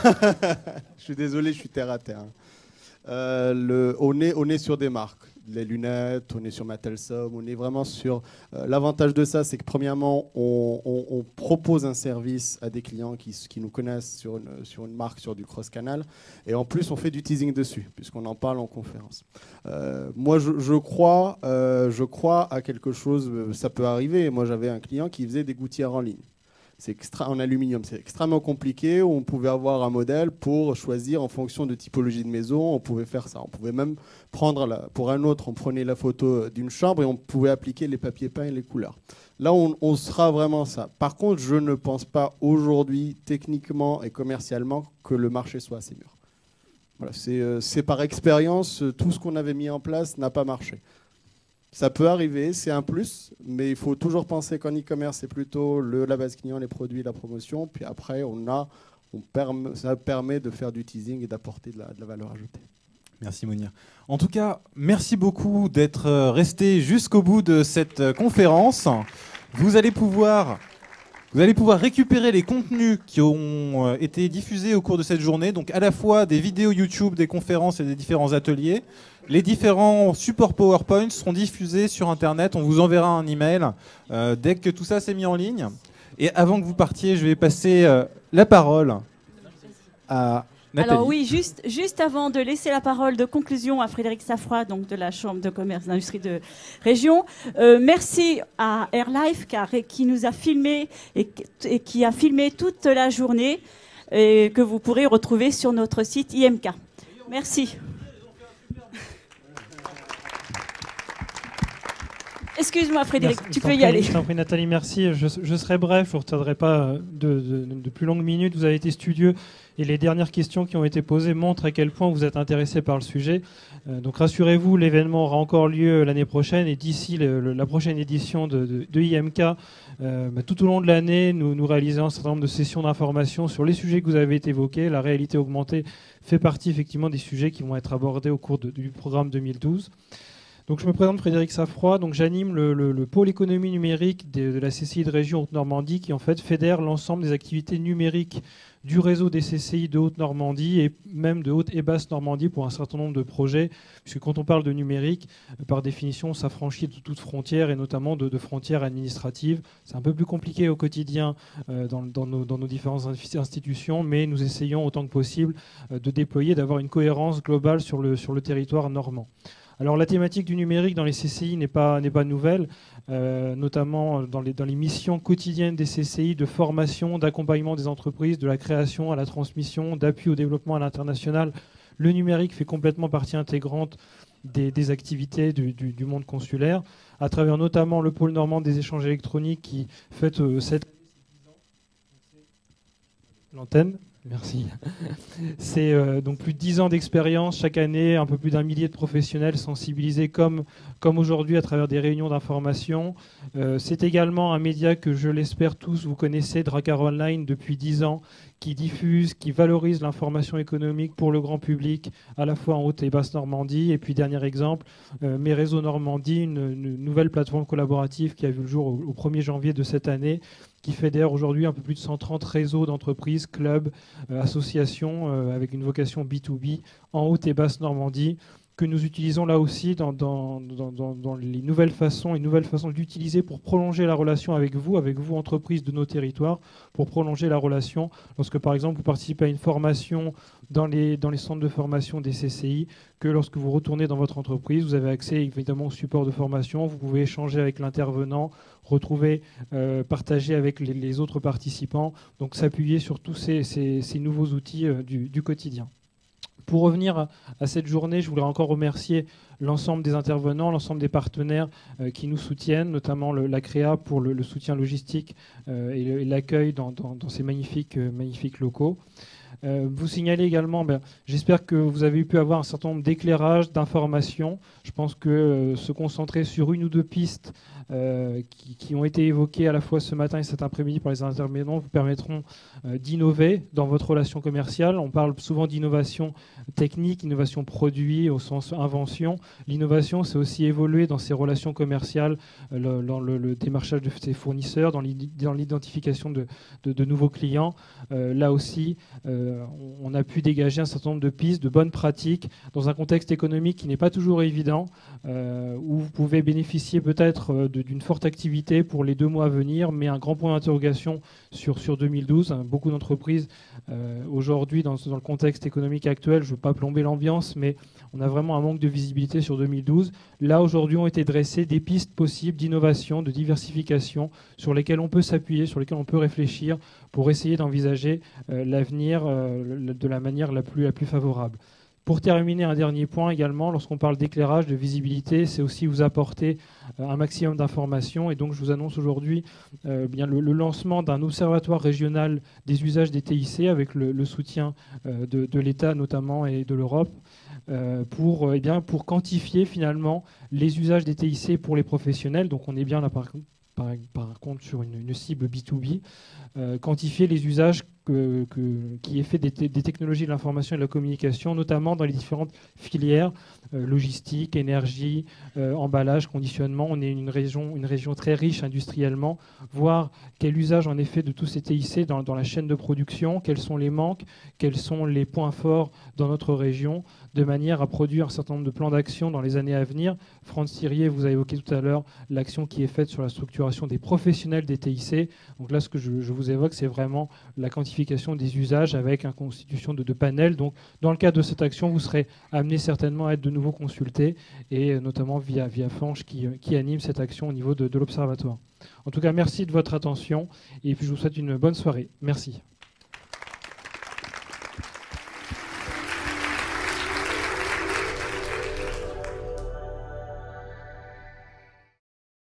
Je suis désolé, je suis terre à terre. On est sur des marques. Les lunettes, on est sur Mattelsom, on est vraiment sur... L'avantage de ça, c'est que premièrement, on propose un service à des clients qui nous connaissent sur une marque, sur du cross-canal. Et en plus, on fait du teasing dessus, puisqu'on en parle en conférence. Moi, je crois à quelque chose, ça peut arriver. Moi, j'avais un client qui faisait des gouttières en ligne. En aluminium, c'est extrêmement compliqué. On pouvait avoir un modèle pour choisir en fonction de typologie de maison. On pouvait faire ça. On pouvait même prendre, pour un autre, on prenait la photo d'une chambre et on pouvait appliquer les papiers peints et les couleurs. Là, on sera vraiment ça. Par contre, je ne pense pas aujourd'hui, techniquement et commercialement, que le marché soit assez mûr. Voilà, c'est par expérience, tout ce qu'on avait mis en place n'a pas marché. Ça peut arriver, c'est un plus, mais il faut toujours penser qu'en e-commerce, c'est plutôt la base client, les produits, la promotion. Puis après, ça permet de faire du teasing et d'apporter de la valeur ajoutée. Merci Mounir. En tout cas, merci beaucoup d'être resté jusqu'au bout de cette conférence. Vous allez pouvoir récupérer les contenus qui ont été diffusés au cours de cette journée, donc à la fois des vidéos YouTube, des conférences et des différents ateliers. Les différents supports PowerPoint seront diffusés sur Internet. On vous enverra un email dès que tout ça s'est mis en ligne. Et avant que vous partiez, je vais passer la parole à Nathalie. Alors oui, juste avant de laisser la parole de conclusion à Frédéric Safroy, donc de la Chambre de commerce et d'industrie de région, merci à AirLife qui nous a filmé et qui a filmé toute la journée et que vous pourrez retrouver sur notre site IMK. Merci. Excuse-moi Frédéric, tu peux y aller. Je t'en prie Nathalie, merci. Je serai bref, je ne retiendrai pas de plus longues minutes. Vous avez été studieux et les dernières questions qui ont été posées montrent à quel point vous êtes intéressé par le sujet. Donc rassurez-vous, l'événement aura encore lieu l'année prochaine et d'ici la prochaine édition de IMK, tout au long de l'année, nous réalisons un certain nombre de sessions d'information sur les sujets que vous avez évoqués. La réalité augmentée fait partie effectivement des sujets qui vont être abordés au cours du programme 2012. Donc, je me présente Frédéric Safroy, donc j'anime le pôle économie numérique de la CCI de région Haute-Normandie qui en fait fédère l'ensemble des activités numériques du réseau des CCI de Haute-Normandie et même de Haute- et Basse-Normandie pour un certain nombre de projets, puisque quand on parle de numérique, par définition, ça franchit de toute frontière et notamment de frontières administratives. C'est un peu plus compliqué au quotidien dans nos différentes institutions, mais nous essayons autant que possible de déployer, d'avoir une cohérence globale sur le territoire normand. Alors la thématique du numérique dans les CCI n'est pas nouvelle, notamment dans les missions quotidiennes des CCI de formation, d'accompagnement des entreprises, de la création à la transmission, d'appui au développement à l'international. Le numérique fait complètement partie intégrante des activités du monde consulaire, à travers notamment le pôle normand des échanges électroniques qui fête l'antenne. Merci. C'est donc plus de 10 ans d'expérience, chaque année un peu plus d'1 millier de professionnels sensibilisés comme aujourd'hui à travers des réunions d'information. C'est également un média que je l'espère tous vous connaissez, Drakkar Online, depuis 10 ans, qui diffuse, qui valorise l'information économique pour le grand public, à la fois en Haute et Basse Normandie. Et puis dernier exemple, Mes Réseaux Normandie, une nouvelle plateforme collaborative qui a vu le jour au 1er janvier de cette année, qui fédère aujourd'hui un peu plus de 130 réseaux d'entreprises, clubs, associations avec une vocation B2B en Haute et Basse Normandie, que nous utilisons là aussi dans les nouvelles façons d'utiliser pour prolonger la relation avec vous entreprises de nos territoires, pour prolonger la relation lorsque par exemple vous participez à une formation dans les centres de formation des CCI, que lorsque vous retournez dans votre entreprise, vous avez accès évidemment au support de formation, vous pouvez échanger avec l'intervenant, retrouver, partager avec les autres participants, donc s'appuyer sur tous ces nouveaux outils du quotidien. Pour revenir à cette journée, je voulais encore remercier l'ensemble des intervenants, l'ensemble des partenaires qui nous soutiennent, notamment la CREA pour le soutien logistique et l'accueil dans ces magnifiques locaux. Vous signalez également, j'espère que vous avez pu avoir un certain nombre d'éclairages, d'informations. Je pense que se concentrer sur une ou deux pistes qui ont été évoquées à la fois ce matin et cet après-midi par les intervenants vous permettront d'innover dans votre relation commerciale. On parle souvent d'innovation technique, innovation produit au sens invention. L'innovation, c'est aussi évoluer dans ses relations commerciales, dans le démarchage de ses fournisseurs, dans l'identification de nouveaux clients. Là aussi, on a pu dégager un certain nombre de pistes, de bonnes pratiques, dans un contexte économique qui n'est pas toujours évident, où vous pouvez bénéficier peut-être d'une forte activité pour les 2 mois à venir, mais un grand point d'interrogation sur 2012. Beaucoup d'entreprises, aujourd'hui, dans le contexte économique actuel, je ne veux pas plomber l'ambiance, mais on a vraiment un manque de visibilité sur 2012. Là, aujourd'hui, ont été dressées des pistes possibles d'innovation, de diversification, sur lesquelles on peut s'appuyer, sur lesquelles on peut réfléchir pour essayer d'envisager l'avenir de la manière la plus favorable. Pour terminer, un dernier point également, lorsqu'on parle d'éclairage, de visibilité, c'est aussi vous apporter un maximum d'informations. Et donc, je vous annonce aujourd'hui le lancement d'un observatoire régional des usages des TIC avec le soutien de l'État notamment et de l'Europe pour quantifier finalement les usages des TIC pour les professionnels. Donc, on est bien là par contre sur une cible B2B, quantifier les usages qui est fait des technologies de l'information et de la communication, notamment dans les différentes filières, logistique, énergie, emballage, conditionnement. On est une région très riche industriellement. Voir quel usage en effet de tous ces TIC dans la chaîne de production, quels sont les manques, quels sont les points forts dans notre région, de manière à produire un certain nombre de plans d'action dans les années à venir. Franz Thirier vous a évoqué tout à l'heure l'action qui est faite sur la structuration des professionnels des TIC. Donc là, ce que je vous évoque, c'est vraiment la quantification des usages avec une constitution de panels. Donc, dans le cadre de cette action, vous serez amené certainement à être de nouveau consulté, et notamment via Fanche qui anime cette action au niveau de l'Observatoire. En tout cas, merci de votre attention, et puis je vous souhaite une bonne soirée. Merci.